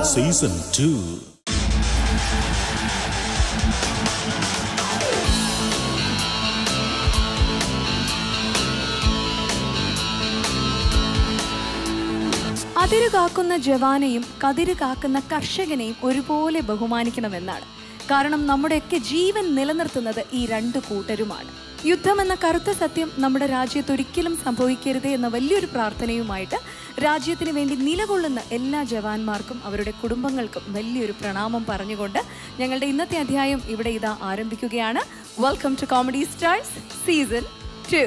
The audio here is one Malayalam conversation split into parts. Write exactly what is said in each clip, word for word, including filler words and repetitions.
Season two. അതിരു കാക്കുന്ന ജവാനെയും കതിര് കാക്കുന്ന കർഷകനെയും ഒരുപോലെ ബഹുമാനിക്കണമെന്നാണ്. കാരണം നമ്മുടെയൊക്കെ ജീവൻ നിലനിർത്തുന്നത് ഈ രണ്ടു കൂട്ടരുമാണ്. യുദ്ധമെന്ന കറുത്ത സത്യം നമ്മുടെ രാജ്യത്ത് ഒരിക്കലും സംഭവിക്കരുതേ എന്ന വലിയൊരു പ്രാർത്ഥനയുമായിട്ട് രാജ്യത്തിന് വേണ്ടി നിലകൊള്ളുന്ന എല്ലാ ജവാന്മാർക്കും അവരുടെ കുടുംബങ്ങൾക്കും വലിയൊരു പ്രണാമം പറഞ്ഞുകൊണ്ട് ഞങ്ങളുടെ ഇന്നത്തെ അധ്യായം ഇവിടെ ഇതാ ആരംഭിക്കുകയാണ്. Welcome to comedy stars season two.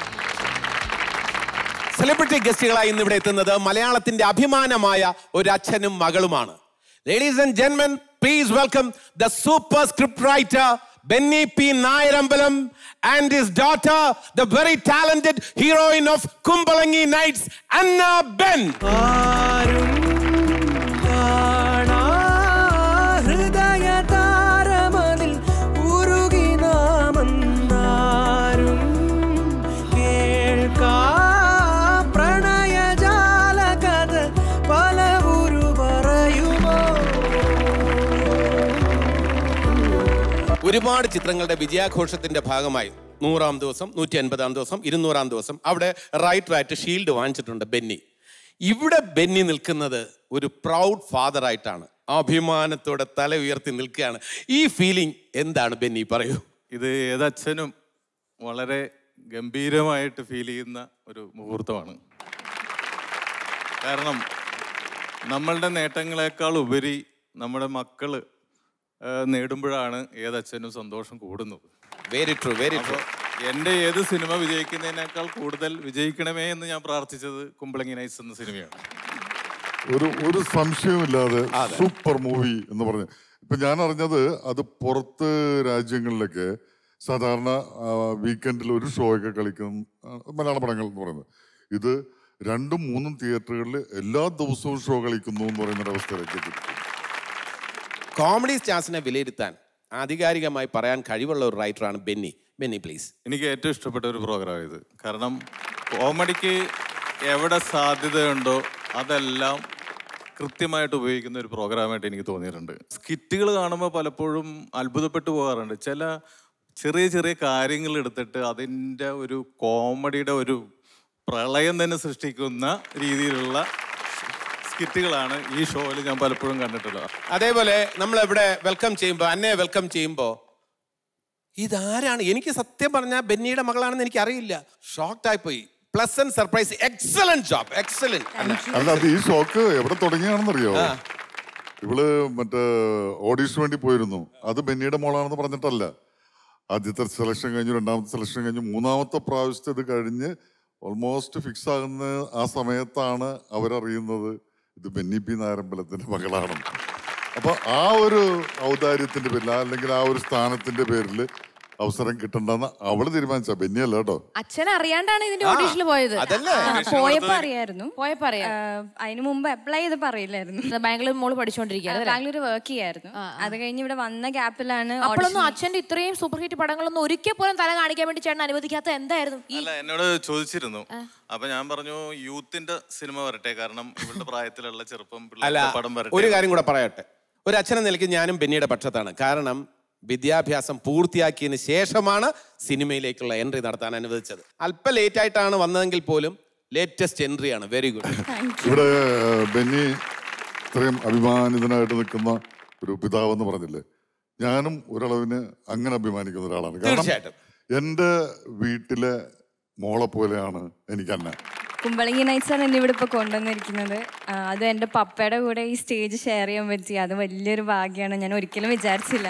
Celebrity ഗസ്റ്റുകളായി ഇന്ന് ഇവിടെ എത്തുന്നത് മലയാളത്തിന്റെ അഭിമാനമായ ഒരു അച്ഛനും മകളുമാണ്. Ladies and gentlemen, please welcome the super script writer Benny P. Nayarambalam and his daughter, the very talented heroine of Kumbalangi Nights, Anna Ben. ഒരുപാട് ചിത്രങ്ങളുടെ വിജയാഘോഷത്തിന്റെ ഭാഗമായി നൂറാം ദിവസം, നൂറ്റി അൻപതാം ദിവസം, ഇരുന്നൂറാം ദിവസം അവിടെ റൈറ്ററായിട്ട് ഷീൽഡ് വാങ്ങിച്ചിട്ടുണ്ട് ബെന്നി. ഇവിടെ ബെന്നി നിൽക്കുന്നത് ഒരു പ്രൗഡ് ഫാദർ ആയിട്ടാണ്. അഭിമാനത്തോടെ തല ഉയർത്തി നിൽക്കുകയാണ്. ഈ ഫീലിംഗ് എന്താണ് ബെന്നി, പറയൂ. ഇത് ഏതച്ഛനും വളരെ ഗംഭീരമായിട്ട് ഫീൽ ചെയ്യുന്ന ഒരു മുഹൂർത്തമാണ്. കാരണം നമ്മളുടെ നേട്ടങ്ങളെക്കാൾ ഉപരി നമ്മുടെ മക്കള് നേടുമ്പോഴാണ് ഏതച്ഛനും സന്തോഷം കൂടുന്നത്. Very true, very true. എൻ്റെ ഏത് സിനിമ വിജയിക്കുന്നതിനേക്കാൾ കൂടുതൽ വിജയിക്കണമേ എന്ന് ഞാൻ പ്രാർത്ഥിച്ചത് കുമ്പളങ്ങി നൈറ്റ്സ് എന്ന സിനിമയാണ്. ഒരു ഒരു സംശയവുമില്ലാതെ സൂപ്പർ മൂവി എന്ന് പറഞ്ഞു. ഇപ്പൊ ഞാൻ അറിഞ്ഞത് അത് പുറത്ത് രാജ്യങ്ങളിലൊക്കെ സാധാരണ വീക്കെൻഡിൽ ഒരു ഷോ ഒക്കെ കളിക്കും മലയാള പടങ്ങൾ എന്ന് പറയുന്നത്. ഇത് രണ്ടും മൂന്നും തിയേറ്ററുകളിൽ എല്ലാ ദിവസവും ഷോ കളിക്കുന്നു എന്ന് പറയുന്ന ഒരവസ്ഥയിലേക്ക് എത്തി. കോമഡി സ്റ്റാർസിനെ വിലയിരുത്താൻ ആധികാരികമായി പറയാൻ കഴിവുള്ള ഒരു റൈറ്ററാണ് ബെന്നി. ബെന്നി പ്ലീസ്. എനിക്ക് ഏറ്റവും ഇഷ്ടപ്പെട്ട ഒരു പ്രോഗ്രാം ഇത്. കാരണം കോമഡിക്ക് എവിടെ സാധ്യതയുണ്ടോ അതെല്ലാം കൃത്യമായിട്ട് ഉപയോഗിക്കുന്ന ഒരു പ്രോഗ്രാമായിട്ട് എനിക്ക് തോന്നിയിട്ടുണ്ട്. സ്കിറ്റുകൾ കാണുമ്പോൾ പലപ്പോഴും അത്ഭുതപ്പെട്ടു പോകാറുണ്ട്. ചില ചെറിയ ചെറിയ കാര്യങ്ങൾ എടുത്തിട്ട് അതിൻ്റെ ഒരു കോമഡിയുടെ ഒരു പ്രളയം തന്നെ സൃഷ്ടിക്കുന്ന രീതിയിലുള്ള സ്കിറ്റുകളാണ് ഈ ഷോയിൽ ഞാൻ പലപ്പോഴും കണ്ടിട്ടുള്ളത്. അതേപോലെ നമ്മൾ ഇവിടെ വെൽക്കം ചെയ്യുമ്പോൾ, അന്നയെ വെൽക്കം ചെയ്യുമ്പോൾ ഇതാരാണ്, എനിക്ക് സത്യം പറഞ്ഞാൽ ബെന്നിയുടെ മകളാണെന്ന് എനിക്ക് അറിയില്ല. ഷോക്ക്ഡ് ആയി പോയി. Pleasant surprise. Excellent job, excellent. അല്ല, അത് ഈ ഷോക്ക് എവിടെ തുടങ്ങിയാണെന്നറിയോ? ഇവള് മറ്റേ ഓഡീഷന് വേണ്ടി പോയിരുന്നു. അത് ബെന്നിയുടെ മോളാണെന്ന് പറഞ്ഞിട്ടല്ല. ആദ്യത്തെ സെലക്ഷൻ കഴിഞ്ഞു, രണ്ടാമത്തെ സെലക്ഷൻ കഴിഞ്ഞു, മൂന്നാമത്തെ പ്രാവശ്യത്തെ ഇത് കഴിഞ്ഞ് ഓൾമോസ്റ്റ് ഫിക്സ് ആകുന്ന ആ സമയത്താണ് അവരറിയുന്നത് ഇത് ബെന്നി പി നായരമ്പലത്തിന്റെ മകളാണ്. അപ്പൊ ആ ഒരു ഔദാര്യത്തിന്റെ പേരിൽ അല്ലെങ്കിൽ ആ ഒരു സ്ഥാനത്തിന്റെ പേരിൽ അവസരം കിട്ടണ്ടെന്ന് അവള് തീരുമാനിച്ച. ബെന്നിയല്ല കേട്ടോ. അച്ഛൻ അറിയാണ്ടാണ് ഇതിന്റെ ഓഡീഷനിൽ പോയത്. പോയപ്പോ അറിയായിരുന്നു. പോയപ്പോ അറിയാം. അതിന് മുമ്പ് അപ്ലൈ ചെയ്തപ്പോ അറിയില്ലായിരുന്നു. ബാംഗ്ലൂർ മോള് പഠിച്ചോണ്ടിരിക്കുകയാണ്. ബാംഗ്ലൂർ വർക്ക് ചെയ്യായിരുന്നു. അത് കഴിഞ്ഞ് ഇവിടെ വന്ന ഗ്യാപ്പിലാണ്. അപ്പോഴൊന്നും അച്ഛന്റെ ഇത്രയും സൂപ്പർ ഹിറ്റ് പടങ്ങളൊന്നും ഒരിക്കൽ പോലും തല കാണിക്കാൻ വേണ്ടി ചേട്ടൻ അനുവദിക്കാത്ത എന്തായിരുന്നു? അല്ല, എന്നോട് ചോദിച്ചിരുന്നു. അപ്പൊ ഞാൻ പറഞ്ഞു യൂത്തിന്റെ സിനിമ വരട്ടെ, കാരണം ഇവളുടെ പ്രായത്തിലുള്ള ചെറുപ്പം പടം വരട്ടെ. ഒരു കാര്യം കൂടെ പറയട്ടെ. ഒരു അച്ഛനെ നിലയ്ക്ക് ഞാനും ബെന്നിയുടെ പക്ഷത്താണ്. കാരണം വിദ്യാഭ്യാസം പൂർത്തിയാക്കിയതിന് ശേഷമാണ് സിനിമയിലേക്കുള്ള എൻട്രി നടത്താൻ അനുവദിച്ചത്. അല്പം ലേറ്റ് ആയിട്ടാണ് വന്നതെങ്കിൽ പോലും ലേറ്റസ്റ്റ് എൻട്രിയാണ്. Very good. ഇവിടെ ബെന്നി ഇത്രയും അഭിമാനിതനായിട്ട് നിൽക്കുന്ന ഒരു പിതാവ് എന്ന് പറഞ്ഞില്ലേ, ഞാനും ഒരളവിന് അങ്ങനെ അഭിമാനിക്കുന്ന ഒരാളാണ്. തീർച്ചയായിട്ടും എൻ്റെ വീട്ടിലെ മോളെ പോലെയാണ് എനിക്ക് അന്ന. കുമ്പളങ്ങി നൈറ്റ്സ് ആണ് എന്നെ ഇവിടെ ഇപ്പോൾ കൊണ്ടുവന്നിരിക്കുന്നത്. അത് എൻ്റെ പപ്പയുടെ കൂടെ ഈ സ്റ്റേജ് ഷെയർ ചെയ്യാൻ പറ്റി. അത് വലിയൊരു ഭാഗ്യമാണ്. ഞാൻ ഒരിക്കലും വിചാരിച്ചില്ല.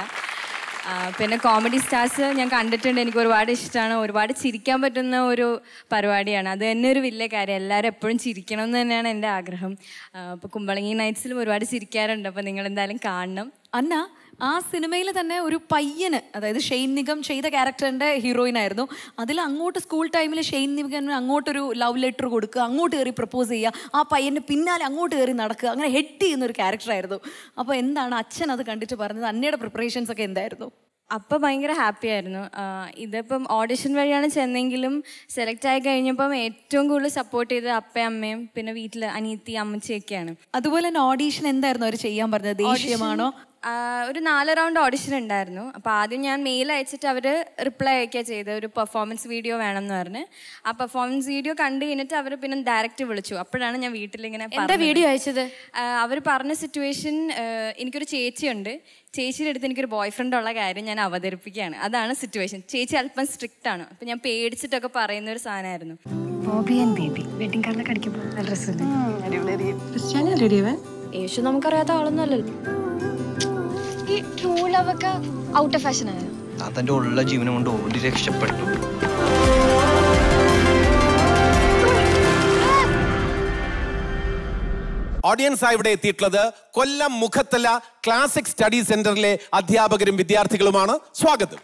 പിന്നെ കോമഡി സ്റ്റാർസ് ഞാൻ കണ്ടിട്ടുണ്ട്. എനിക്ക് ഒരുപാട് ഇഷ്ടമാണ്. ഒരുപാട് ചിരിക്കാൻ പറ്റുന്ന ഒരു പരിപാടിയാണ്. അത് തന്നെ ഒരു വലിയ കാര്യം. എല്ലാവരും എപ്പോഴും ചിരിക്കണം എന്ന് തന്നെയാണ് എൻ്റെ ആഗ്രഹം. അപ്പോൾ കുമ്പളങ്ങി നൈറ്റ്സിലും ഒരുപാട് ചിരിക്കാറുണ്ട്. അപ്പോൾ നിങ്ങൾ എന്തായാലും കാണണം. അന്ന, ആ സിനിമയിൽ തന്നെ ഒരു പയ്യന്, അതായത് ഷെയ്ൻ നിഗം ചെയ്ത ക്യാരക്ടറിന്റെ ഹീറോയിൻ ആയിരുന്നു. അതിൽ അങ്ങോട്ട് സ്കൂൾ ടൈമിൽ ഷെയ്ൻ നിഗം അങ്ങോട്ടൊരു ലവ് ലെറ്റർ കൊടുക്കുക, അങ്ങോട്ട് കയറി പ്രപ്പോസ് ചെയ്യുക, ആ പയ്യന്റെ പിന്നാലെ അങ്ങോട്ട് കയറി നടക്കുക, അങ്ങനെ ഹെഡ് ചെയ്യുന്ന ഒരു ക്യാരക്ടർ ആയിരുന്നു. അപ്പോൾ എന്താണ് അച്ഛൻ അത് കണ്ടിട്ട് പറഞ്ഞത്? അന്നയുടെ പ്രിപ്പറേഷൻസ് ഒക്കെ എന്തായിരുന്നു? അപ്പം ഭയങ്കര ഹാപ്പി ആയിരുന്നു. ഇതിപ്പം ഓഡിഷൻ വഴിയാണ് ചെന്നെങ്കിലും സെലക്ട് ആയി കഴിഞ്ഞപ്പം ഏറ്റവും കൂടുതൽ സപ്പോർട്ട് ചെയ്തത് അപ്പയും അമ്മയും പിന്നെ വീട്ടിൽ അനിയത്തി അമ്മച്ചിയൊക്കെയാണ്. അതുപോലെ തന്നെ ഓഡീഷൻ എന്തായിരുന്നു അവർ ചെയ്യാൻ പറഞ്ഞത്? ദേഷ്യമാണോ? ഒരു നാല് റൗണ്ട് ഓഡിഷൻ ഉണ്ടായിരുന്നു. അപ്പോൾ ആദ്യം ഞാൻ മെയിൽ അയച്ചിട്ട് അവർ റിപ്ലൈ അയക്കുക ചെയ്ത് ഒരു പെർഫോമൻസ് വീഡിയോ വേണം എന്ന് പറഞ്ഞ്. ആ പെർഫോമൻസ് വീഡിയോ കണ്ടു കഴിഞ്ഞിട്ട് അവർ പിന്നെ ഡയറക്റ്റ് വിളിച്ചു. അപ്പോഴാണ് ഞാൻ വീട്ടിലിങ്ങനെ വീഡിയോ അയച്ചത്. അവർ പറഞ്ഞ സിറ്റുവേഷൻ, എനിക്കൊരു ചേച്ചിയുണ്ട്, ചേച്ചിയുടെ അടുത്ത് എനിക്കൊരു ബോയ് ഫ്രണ്ട് ഉള്ള കാര്യം ഞാൻ അവതരിപ്പിക്കുകയാണ്. അതാണ് സിറ്റുവേഷൻ. ചേച്ചി അല്പം സ്ട്രിക്റ്റ് ആണ്. അപ്പം ഞാൻ പേടിച്ചിട്ടൊക്കെ പറയുന്ന ഒരു സാധനമായിരുന്നു. യേശു നമുക്കറിയാത്ത ആളൊന്നും അല്ലല്ലോ. ഈ ട്രൂ ലവ് ഒക്കെ ഔട്ട് ഓഫ് ഫാഷൻ ആയോ? അതെന്റെ ഉള്ള ജീവനം കൊണ്ട് ഓടി രക്ഷപ്പെട്ടു. ഓഡിയൻസ് ആയി ഇവിടെ എത്തിയിട്ടുള്ളത് കൊല്ലം മുഖത്തല ക്ലാസിക് സ്റ്റഡി സെന്ററിലെ അധ്യാപകരും വിദ്യാർത്ഥികളുമാണ്. സ്വാഗതം.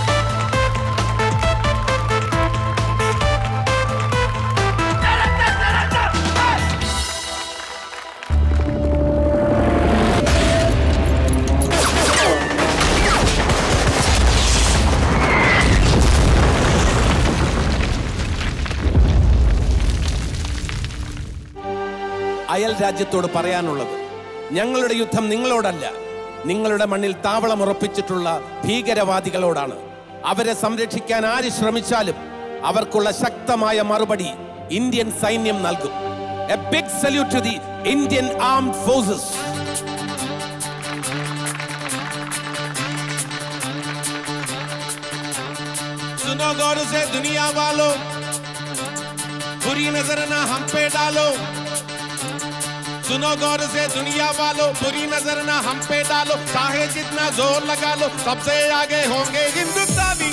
അയൽ രാജ്യത്തോട് പറയാനുള്ളത്, ഞങ്ങളുടെ യുദ്ധം നിങ്ങളോടല്ല, നിങ്ങളുടെ മണ്ണിൽ താവളം ഉറപ്പിച്ചിട്ടുള്ള ഭീകരവാദികളോടാണ്. അവരെ സംരക്ഷിക്കാൻ ആര് ശ്രമിച്ചാലും അവർക്കുള്ള ശക്തമായ മറുപടി ഇന്ത്യൻ സൈന്യം നൽകും. A big salute to the Indian armed forces. सुनो गौर से दुनिया वालों, बुरी नजर ना हम पे डालो. सुनो गौर से दुनिया वालों, बुरी नजर ना हम पे डालो. चाहे जितना जोर लगा लो, सबसे आगे होंगे हिंदुस्तानी.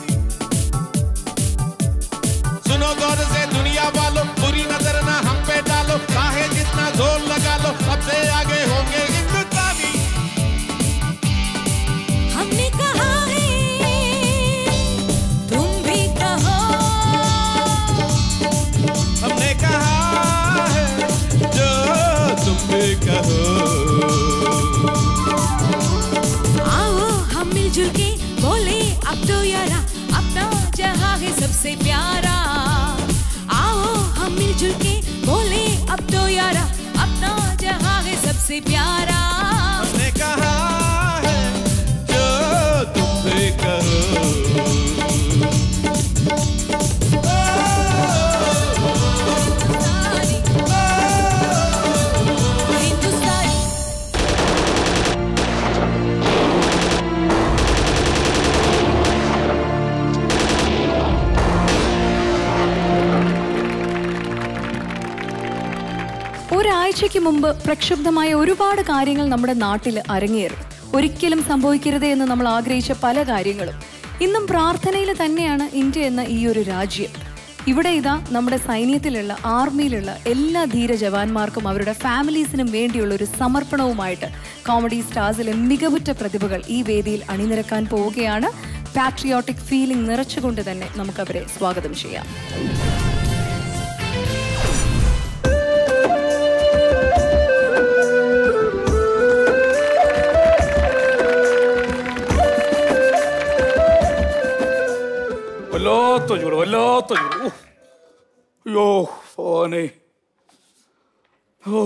सुनो गौर से दुनिया वालों, बुरी नजर ना हम पे डालो. चाहे जितना जोर लगा लो, सबसे आगे होंगे हिंदुस्तानी. हमने कहा है तुम भी कहो, हमने कहा है जो तुम भी कहो. आओ हम मिलजुल के बोले अब तो यारा, अपना जहां है सबसे प्यारा. आओ हम मिलजुल के बोले अब तो यारा, अपना जहां है सबसे प्यारा. हमने कहा है जो तुम भी कहो. ഒരാഴ്ചയ്ക്ക് മുമ്പ് പ്രക്ഷുബ്ധമായ ഒരുപാട് കാര്യങ്ങൾ നമ്മുടെ നാട്ടിൽ അരങ്ങേറി. ഒരിക്കലും സംഭവിക്കരുതേ എന്ന് നമ്മൾ ആഗ്രഹിച്ച പല കാര്യങ്ങളും. ഇന്നും പ്രാർത്ഥനയിൽ തന്നെയാണ് ഇന്ത്യ എന്ന ഈ ഒരു രാജ്യം. ഇവിടെ ഇതാ നമ്മുടെ സൈന്യത്തിലുള്ള ആർമിയിലുള്ള എല്ലാ ധീര ജവാന്മാർക്കും അവരുടെ ഫാമിലീസിനും വേണ്ടിയുള്ള ഒരു സമർപ്പണവുമായിട്ട് കോമഡി സ്റ്റാർസിലെ മികവുറ്റ പ്രതിഭകൾ ഈ വേദിയിൽ അണിനിരക്കാൻ പോവുകയാണ്. പാട്രിയോട്ടിക് ഫീലിംഗ് നിറച്ചുകൊണ്ട് തന്നെ നമുക്കവരെ സ്വാഗതം ചെയ്യാം. വല്ലാത്ത ചൂട്, വല്ലാത്ത ചൂട്. അയ്യോ ഫോനെ. ഓ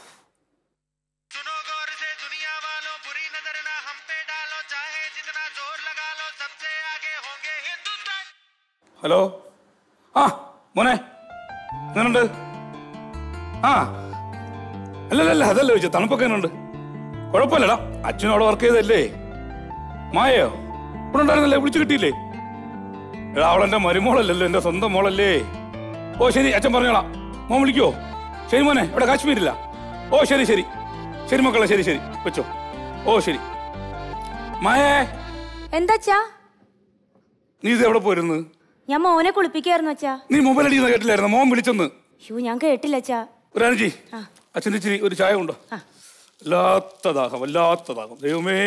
ഹലോ. ആ മോനെ എങ്ങനുണ്ട്? ആ അല്ലല്ല അതല്ല ചോദിച്ചത്, തണുപ്പൊക്കെ എങ്ങനുണ്ട്? കുഴപ്പമില്ലടാ, അച്ഛനോട് വർക്ക് ചെയ്തല്ലേ. മായയോ ഇവിടെ ഉണ്ടായിരുന്നല്ലേ, വിളിച്ചു കിട്ടിയില്ലേ? എടാ അവളെന്റെ മരുമോളല്ലല്ലോ, എന്റെ സ്വന്തം മോളല്ലേ. ഓ ശരി, അച്ഛൻ പറഞ്ഞോളാം. മോൻ വിളിക്കുവോ? ശരി മോനെ, ഇവിടെ കാശ്മീരില്ല. ഓ ശരി ശരി ശരി മക്കളെ, ശരി ശരി വെച്ചോ. ഓ ശരി. മായേ എന്താച്ചാ? നീ ഇത് എവിടെ പോയിരുന്നു? ഞാൻ മോനെ കുളിപ്പിക്കായിരുന്നു അച്ഛാ. നീ മൊബൈൽ അടിക്കുന്ന കേട്ടില്ലായിരുന്നു? മോൻ വിളിച്ചെന്ന്. ഷൂ ഞാൻ കേട്ടില്ല അച്ഛാ. ഒരു അനുജി, അച്ഛൻ ഇച്ചിരി ഒരു ചായ ഉണ്ടോ? വല്ലാത്ത ദാഹം, വല്ലാത്ത ദാഹം. ദൈവമേ,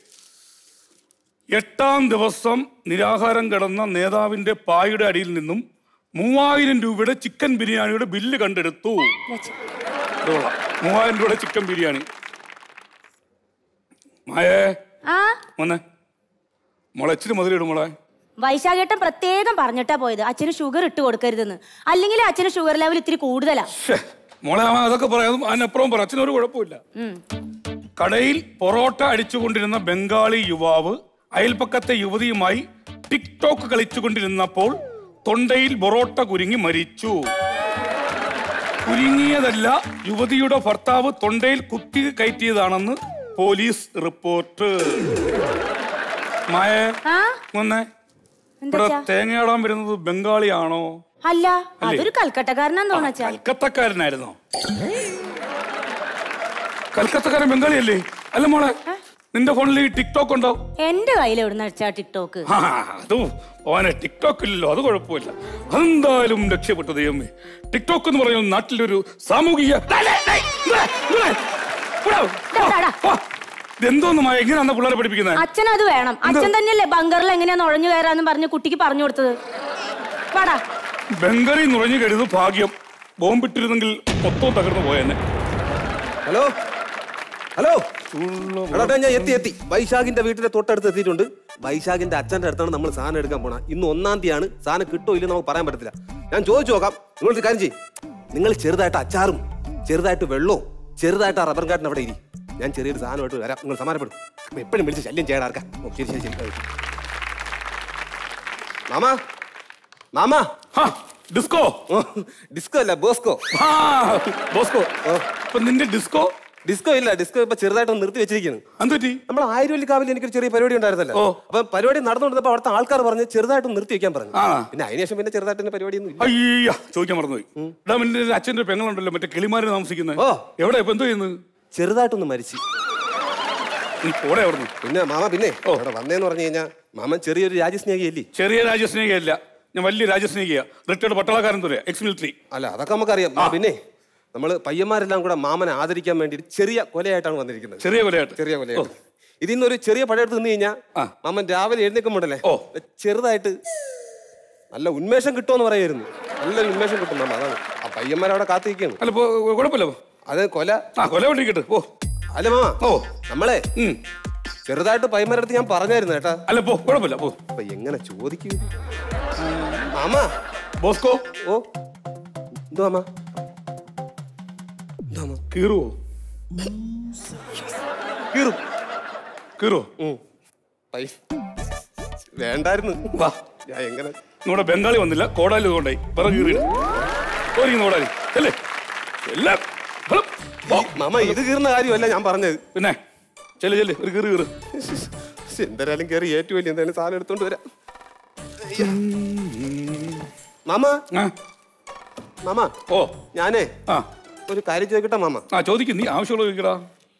എട്ടാം ദിവസം നിരാഹാരം കിടന്ന നേതാവിന്റെ പായുടെ അടിയിൽ നിന്നും മൂവായിരം രൂപയുടെ ചിക്കൻ ബിരിയാണിയുടെ ബില്ല് കണ്ടെടുത്തു. മൂവായിരം രൂപയുടെ ചിക്കൻ ബിരിയാണി. മായേ മോനെ, മോളെ ഇച്ചിരി മധുരം മോളെ. വൈശാഖേട്ടൻ പ്രത്യേകം പറഞ്ഞിട്ടാ പോയത് അച്ഛന് ഷുഗർ ഇട്ട് കൊടുക്കരുതെന്ന്. അല്ലെങ്കിൽ അച്ഛന് ഷുഗർ ലെവൽ ഇത്തിരി കൂടുതലാ. മോളെ അവൻ അതൊക്കെ പറയാം, അതിനപ്പുറം പറ. അച്ഛനൊരു കുഴപ്പമില്ല. കടയിൽ പൊറോട്ട അടിച്ചുകൊണ്ടിരുന്ന ബംഗാളി യുവാവ് അയൽപ്പക്കത്തെ യുവതിയുമായി ടിക്ടോക്ക് കളിച്ചുകൊണ്ടിരുന്നപ്പോൾ തൊണ്ടയിൽ പൊറോട്ട കുരുങ്ങി മരിച്ചു. കുരുങ്ങിയതല്ല, യുവതിയുടെ ഭർത്താവ് തൊണ്ടയിൽ കുത്തി കയറ്റിയതാണെന്ന് പോലീസ് റിപ്പോർട്ട്. മായ വന്നേ. ഇവിടെ തേങ്ങയാടാൻ വരുന്നത് ബംഗാളിയാണോ? അല്ല, അതൊരു കൽക്കട്ടക്കാരനാന്ന് തോന്നുന്നു. കൽക്കത്തക്കാരനായിരുന്നോ? കൽക്കത്തക്കാരൻ ബംഗാളിയല്ലേ? അല്ല മോളെ, നിന്റെ ഫോണിൽ ടിക്ടോക്ക് ഉണ്ടോ? എന്റെ കയ്യിൽ എവിടുന്ന അടിച്ചാ ടിക്ടോക്ക്? അത് ഓനെ ടിക്ടോക്ക് ഇല്ലല്ലോ, അത് കുഴപ്പമില്ല. അതെന്തായാലും രക്ഷപ്പെട്ടു ദൈവമേ. ടിക്ടോക്ക് എന്ന് പറയുന്ന നാട്ടിലൊരു സാമൂഹിക എന്തോന്നുമായ എങ്ങനെയാ പിള്ളേരെ പഠിപ്പിക്കുന്നത്? അച്ഛൻ അത് വേണം. അച്ഛൻ തന്നെയല്ലേ ബംഗറിൽ എങ്ങനെയാ നുഴഞ്ഞു കയറാന്ന് പറഞ്ഞ് കുട്ടിക്ക് പറഞ്ഞു കൊടുത്തത്. വാടാ. ബംഗറിൽ നുഴഞ്ഞു കയറിയത് ഭാഗ്യം. ബോംബിട്ടിരുന്നെങ്കിൽ മൊത്തം തകർന്നു പോയെന്നെ. ഹലോ ഹലോ എടാ, ഞാൻ എത്തി എത്തി വൈശാഖിന്റെ വീട്ടിലെ തൊട്ടടുത്ത് എത്തിയിട്ടുണ്ട്. വൈശാഖിന്റെ അച്ഛന്റെ അടുത്താണ് നമ്മൾ സാധനം എടുക്കാൻ പോണ. ഇന്ന് ഒന്നാം തീയതിയാണ്. സാധനം കിട്ടോ ഇല്ലെന്ന് നമുക്ക് പറയാൻ പറ്റത്തില്ല. ഞാൻ ചോദിച്ചു നോക്കാം. നിങ്ങളൊരു കാര്യം ചെയ്യും, നിങ്ങൾ ചെറുതായിട്ട് അച്ചാറും ചെറുതായിട്ട് വെള്ളവും ചെറുതായിട്ട് ആ റബ്ബർ കാട്ടിന് അവിടെ ഇരി. ഞാൻ ചെറിയൊരു സാധനമായിട്ട് വരാം. നിങ്ങൾ സമാനപ്പെടും. എപ്പോഴും വിളിച്ച് ശല്യം ചെയ്യാൻ ആർക്കാം. ശരി ശരി ശരി. മാമാ മാമാ ഡിസ്കോ ഡിസ്കോ അല്ല ബോസ്കോ. ബോസ്കോ നിന്റെ ഡിസ്കോ? ഡിസ്കോ ഇല്ല, ഡിസ്കോ ഇപ്പൊ ചെറുതായിട്ടൊന്ന് നിർത്തി വെച്ചിരിക്കുന്നു. എന്തുപറ്റി? നമ്മൾ ആയിരവല്ലിക്കാവിൽ എനിക്കൊരു ചെറിയ പരിപാടി ഉണ്ടായിരുന്നല്ലോ. അപ്പൊ പരിപാടി നടന്നുകൊണ്ടപ്പോ അവിടുത്തെ ആൾക്കാർ പറഞ്ഞ് ചെറുതായിട്ടൊന്ന് നിർത്തി വെക്കാൻ പറഞ്ഞു. പിന്നെ അതിനുശേഷം പിന്നെ ചെറുതായിട്ട് പരിപാടി ഒന്നും അയ്യ ചോദിക്കാൻ മറന്നുപോയി. അച്ഛന്റെ പെങ്ങളുണ്ടല്ലോ മറ്റേ കിളിമാര് താമസിക്കുന്നത്. ഓ എവിടെ ഇപ്പൊ എന്തോ ചെയ്യുന്നത്? ചെറുതായിട്ടൊന്ന് മരിച്ചു. പിന്നെ മാമ പിന്നെ അവിടെ വന്നേന്ന് പറഞ്ഞു കഴിഞ്ഞാൽ മാമൻ ചെറിയൊരു രാജ്യസ്നേഹിയല്ലേ? ചെറിയ രാജ്യസ്നേഹിയല്ല, ഞാൻ വലിയ രാജ്യസ്നേഹിയാ. റിട്ടയർഡ് പട്ടാളക്കാരൻ തുറയാ, എക്സ് മിലിറ്ററി. അല്ല അതൊക്കെ നമുക്കറിയാം. പിന്നെ നമ്മള് പയ്യന്മാരെല്ലാം കൂടെ മാമനെ ആദരിക്കാൻ വേണ്ടി ചെറിയ കൊലയായിട്ടാണ് വന്നിരിക്കുന്നത്. ചെറിയ കൊലയായിട്ട്? ചെറിയ കൊലയായിട്ട്. ഇതിന്നൊരു ചെറിയ പടയെടുത്ത് നിന്ന് കഴിഞ്ഞാൽ മാമൻ രാവിലെ എഴുന്നേക്കുമ്പോണ്ടല്ലേ ചെറുതായിട്ട് നല്ല ഉന്മേഷം കിട്ടുമെന്ന് പറയായിരുന്നു. നല്ലൊരു ഉന്മേഷം കിട്ടും മാമ. അതാണ് ആ പയ്യന്മാരവിടെ കാത്തിരിക്കുകയാണ്. അല്ല കുഴപ്പമില്ല. അത് കൊല കൊല വിളിക്കട്ടെ. ഓ അല്ല മാമ, ഓ നമ്മളെ ചെറുതായിട്ട് പയ്യന്മാരടുത്ത് ഞാൻ പറഞ്ഞായിരുന്നു കേട്ടാ. അല്ല പോ കുഴപ്പമില്ല. പോ. അപ്പൊ എങ്ങനെ ചോദിക്കൂ മാമ? ബോസ്കോ. ഓ എന്തോ മാമ? കീറുവോ? കീറും. കീറോ? വേണ്ടായിരുന്നു. വാ ഞാൻ എങ്ങനെ നമ്മുടെ ബംഗാളി വന്നില്ല, കോടാലി കൊണ്ടായി പറ കീറിയിടും. കോടാലി അല്ലേ എല്ലാം. മാമ ഇത് കീറുന്ന കാര്യമല്ല ഞാൻ പറഞ്ഞത്. പിന്നെ ചെല്ലു ചെല്ലു ഒരു കീറി കീറ്. എന്തായാലും കയറി ഏറ്റവും വലിയ എന്തായാലും സാധനം എടുത്തോണ്ട് വരാം. മാമ മാമ ഓ ഞാനേ ഒരു കാര്യം ചോദിക്കട്ടെ മാമ? ആ ചോദിക്കും, നീ ആവശ്യമുള്ള ചോദിക്കടാ.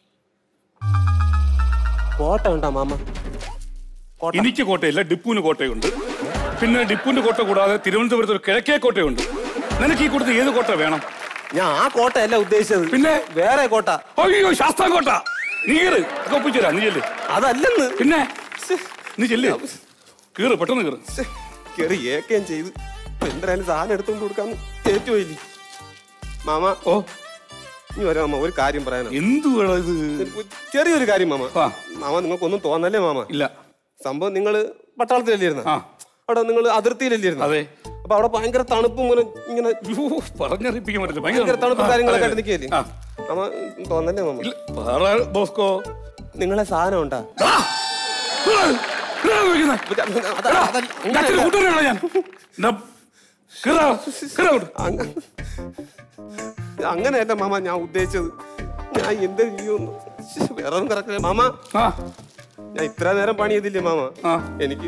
കോട്ട ഉണ്ടോ മാമ? എനിക്ക് കോട്ടയില്ല, ഡിപ്പുവിന് കോട്ടയുണ്ട്. പിന്നെ ഡിപ്പുവിന്റെ കോട്ട കൂടാതെ തിരുവനന്തപുരത്ത് ഒരു കിഴക്കേ കോട്ടയുണ്ട്. നിനക്ക് ഈ കൂട്ടത്തിൽ ഏത് കോട്ട വേണം? ഞാൻ ആ കോട്ട അല്ല ഉദ്ദേശിച്ചത്, പിന്നെ വേറെ കോട്ട. അയ്യോ ശാസ്താം കോട്ട. നീ കീറ് ഒപ്പിച്ചുതരാ. നീ ചെല്ല്. അതല്ലെന്ന്. പിന്നെ നീ ചെല്ല്, കീറ് പെട്ടെന്ന് കീറ്. കയറി ഏക്കുകയും ചെയ്ത് എന്തായാലും സാധനം എടുത്തോണ്ട് കൊടുക്കാന്ന് ഏറ്റവും ഇല്ല മാമ. ഓ നീ വരാം മാമ, ഒരു കാര്യം പറയാനാണ്. എന്തുവാ ഇത്? ചെറിയൊരു കാര്യം മാമ. മാമ നിങ്ങൾക്കൊന്നും തോന്നല്ലേ മാമ? ഇല്ല. സംഭവം നിങ്ങള് പട്ടാളത്തിലല്ലിരുന്ന, അവിടെ നിങ്ങൾ അതിർത്തിയിലല്ലിരുന്ന. അതെ. അപ്പൊ അവിടെ ഭയങ്കര തണുപ്പും ഇങ്ങനെ ഇങ്ങനെ പറഞ്ഞറിയിപ്പിക്കാൻ പറ്റില്ല. ഭയങ്കര തണുപ്പും കാര്യങ്ങളൊക്കെ ആയിട്ട് നിൽക്കുകയല്ലേ മാമ? തോന്നല്ലേ മാമ? ബോസ്കോ നിങ്ങളെ സാധനം ഉണ്ടാ? അങ്ങനെയല്ല മാമ ഞാൻ ഉദ്ദേശിച്ചത്. ഞാൻ എന്ത് ചെയ്യുന്നു വേറെ ഒന്നും കറക്റ്റ് മാമ. ഞാൻ ഇത്ര നേരം പണി ചെയ്തില്ലേ മാമ? എനിക്ക്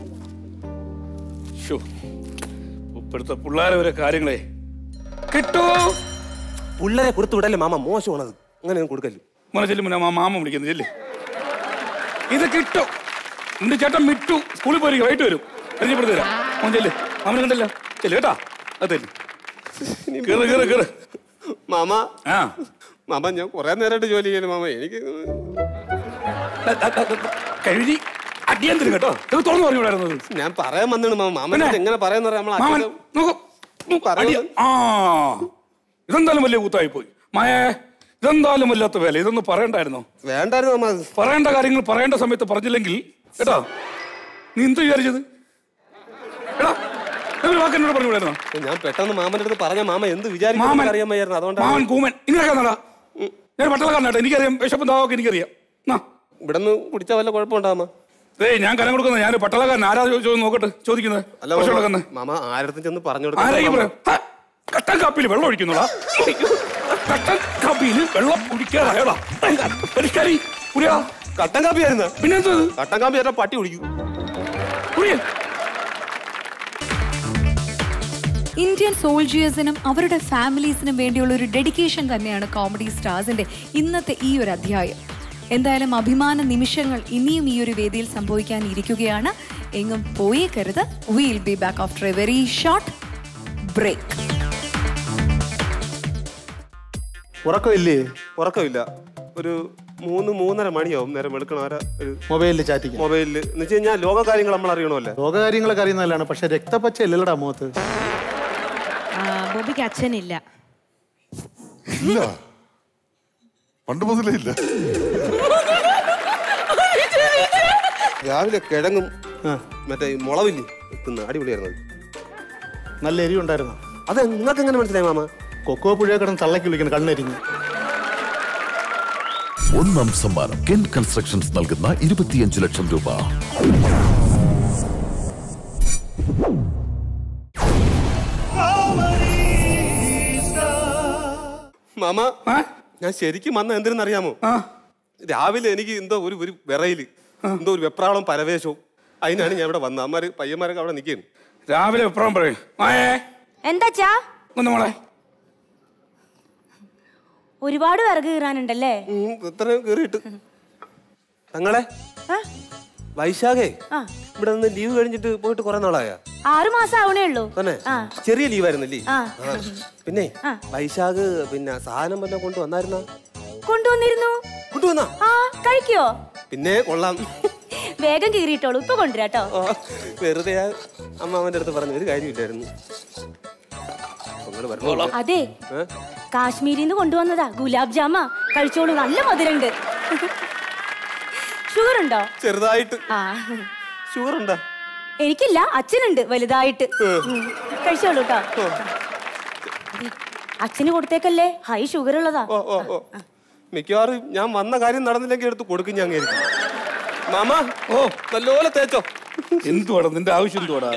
ഇപ്പോഴത്തെ പിള്ളേരെ ഓരോ കാര്യങ്ങളെ കിട്ടൂ. പിള്ളേരെ കൊടുത്തു വിടല്ലേ മാമ, മോശമാണത്. അങ്ങനെ കൊടുക്കല്ലേ മോനെ. ചെല്ലും മുന്നേ മാമ വിളിക്കുന്നത് ചെല്ലേ. ഇത് കിട്ടും. എന്റെ ചേട്ടൻ മിട്ടു സ്കൂളിൽ പോയി വൈകിട്ട് വരും, പരിചയപ്പെടുത്തി തരാം. മോൻ ചെല്ല്, മാമനെ കണ്ടല്ല ചെല്ലു കേട്ടാ. അതല്ലേ കേറ് കേറ് കേറ് മാമ. ആ മാമ ഞാൻ കുറെ നേരമായിട്ട് ജോലി ചെയ്യല് മാമ. എനിക്ക് കഴുകി അടിയന്തരം കേട്ടോ. തുറന്നു പറഞ്ഞുകൂടായിരുന്നത്. ഞാൻ പറയാൻ വന്നാണ് മാമ. മാമൻ എങ്ങനെ പറയാന്ന് പറയാം. ആ ഇതെന്തായാലും വലിയ കൂത്തായി പോയി മായേ. ഇതെന്തായാലും വല്ലാത്ത വേല. ഇതൊന്നും പറയണ്ടായിരുന്നോ? വേണ്ടായിരുന്നു മാമ. പറയേണ്ട കാര്യങ്ങൾ പറയേണ്ട സമയത്ത് പറഞ്ഞില്ലെങ്കിൽ കേട്ടോ നീ എന്ത് വിചാരിച്ചത്? എടാ വാക്കെന്നോട് പറഞ്ഞു വിടായിരുന്നോ? ഞാൻ പെട്ടെന്ന് മാമന്റെ അടുത്ത് പറഞ്ഞ മാമ എന്ത് വിചാരിക്കും അറിയാൻ വയ്യായിരുന്നു. അതുകൊണ്ടാണ് മാമൻ കൂമൻ ഇങ്ങനെയാ. ഞാൻ പട്ടളക്കാരനാട്ടെ, എനിക്കറിയാം വിശപ്പും ദാഹമൊക്കെ എനിക്കറിയാം. ഇവിടെ നിന്ന് കുടിച്ചാൽ വല്ല കുഴപ്പമുണ്ടാമ? ഏയ് ഞാൻ കരം കൊടുക്കുന്നത്, ഞാൻ പട്ടളക്കാരൻ. ആരാ ചോദിച്ചു നോക്കട്ടെ ചോദിക്കുന്നത്? മാമ ആരുടെ ചെന്ന് പറഞ്ഞു കൊടുക്കും. കട്ടൻ കാപ്പിയിൽ വെള്ളം ഒഴിക്കുന്നുള്ളൂ. കട്ടൻ കാപ്പിയിൽ വെള്ളം കുടിക്കാറായടാ. കട്ടൻ കാപ്പി ആയിരുന്നു. പിന്നെ കട്ടൻ കാപ്പി ആയിരുന്ന പട്ടി കുടിക്കും. ഇന്ത്യൻ സോൾജിയേഴ്സിനും അവരുടെ ഫാമിലീസിനും വേണ്ടിയുള്ള ഒരു ഡെഡിക്കേഷൻ തന്നെയാണ് കോമഡി സ്റ്റാർസിന്റെ ഇന്നത്തെ ഈ ഒരു അധ്യായം. എന്തായാലും അഭിമാന നിമിഷങ്ങൾ ഇനിയും ഈ ഒരു വേദിയിൽ സംഭവിക്കാൻ ഇരിക്കുകയാണ്. എങ്ങും പോയേക്കരുത്. Will be back after a very short break. ഉറക്കമില്ലേ? ഉറക്കമില്ല. ഒരു മൂന്ന് മൂന്നര മണിയാവും നേരം വെളുക്കണവരെ ഒരു മൊബൈലിൽ ചാറ്റിങ്. മൊബൈലിൽ എന്ന് വെച്ച് കഴിഞ്ഞാൽ ലോക കാര്യങ്ങൾ നമ്മൾ അറിയണമല്ലേ? ലോക കാര്യങ്ങളൊക്കെ അറിയുന്നതല്ലാണ്, പക്ഷെ രക്തപ്പച്ച ഇല്ലടാ മുഖത്ത്. ബോബിക്ക് അച്ഛനില്ല. ഇല്ല, പണ്ട് മുതലേ ഇല്ല. രാവിലെ കിഴങ്ങും മറ്റേ മുളവില്ലേ തിന്ന് അടിപൊളിയായിരുന്നു. നല്ല എരി ഉണ്ടായിരുന്നു. അത് നിങ്ങൾക്ക് എങ്ങനെ മനസ്സിലായി മാമ? കൊക്കോ പുഴ കിടന്ന് തള്ളക്കി വിളിക്കണം കണ്ണെരിഞ്ഞ്. ഒന്നാം സമ്മാനം കെൻ കൺസ്ട്രക്ഷൻസ് നൽകുന്ന ഇരുപത്തിയഞ്ച് ലക്ഷം രൂപ. മാമ ഞാൻ ശരിക്കും വന്ന എന്തിനെന്നറിയാമോ? രാവിലെ എനിക്ക് എന്തോ ഒരു ഒരു വിറയില് എന്തോ ഒരു വെപ്രാളം പരവേശവും. അതിനാണ് ഞാൻ ഇവിടെ വന്നത്. അമ്മമാര് പയ്യന്മാരൊക്കെ അവിടെ നിൽക്കുന്നു. രാവിലെ വെപ്രാളം പറയും. എന്താ മോളെ ഒരുപാട് വിറക് കീറാനുണ്ടല്ലേ? എത്ര കീറിയിട്ട് തങ്ങളെ വൈശാഖേ ഇവിടെ നിന്ന് ലീവ് കഴിഞ്ഞിട്ട് പോയിട്ട് കുറെ നാളായ? ആറു മാസം ആവണേ ഉള്ളൂ. തന്നെ ചെറിയ ലീവായിരുന്നല്ലേ? പിന്നെ വൈശാഖ് പിന്നെ സാധനം വല്ല കൊണ്ടുവന്നായിരുന്ന? കൊണ്ടുവന്നിരുന്നു. കൊണ്ടുവന്നാ? ആ കഴിക്കോ? പിന്നെ കൊള്ളാം. വേഗം കീറിയിട്ടോളൂ. ഇപ്പൊ കൊണ്ടുവരാട്ടോ. വെറുതെ അമ്മാവന്റെ അടുത്ത് പറഞ്ഞ ഒരു കാര്യമില്ലായിരുന്നു. അതെ, കാശ്മീരിൽ നിന്ന് കൊണ്ടുവന്നതാ ഗുലാബ് ജാമ. കഴിച്ചോളൂ, നല്ല മധുരണ്ട്. ഷുഗർ ഉണ്ടോ? ചെറുതായിട്ട്. ഷുഗർ ഉണ്ടോ? എനിക്കില്ല, അച്ഛനുണ്ട് വലുതായിട്ട്. കഴിച്ചോളൂ കേട്ടോ. അച്ഛന് കൊടുത്തേക്കല്ലേ, ഹൈ ഷുഗർ ഉള്ളതാ. മിക്കവാറും ഞാൻ വന്ന കാര്യം നടന്നില്ലെങ്കിൽ എടുത്ത് കൊടുക്കും ഞാൻ. മാമ ഓ നല്ലപോലെ തേച്ചോ. എന്തുവാടാ നിന്റെ ആവശ്യം? എന്തുവാടാ?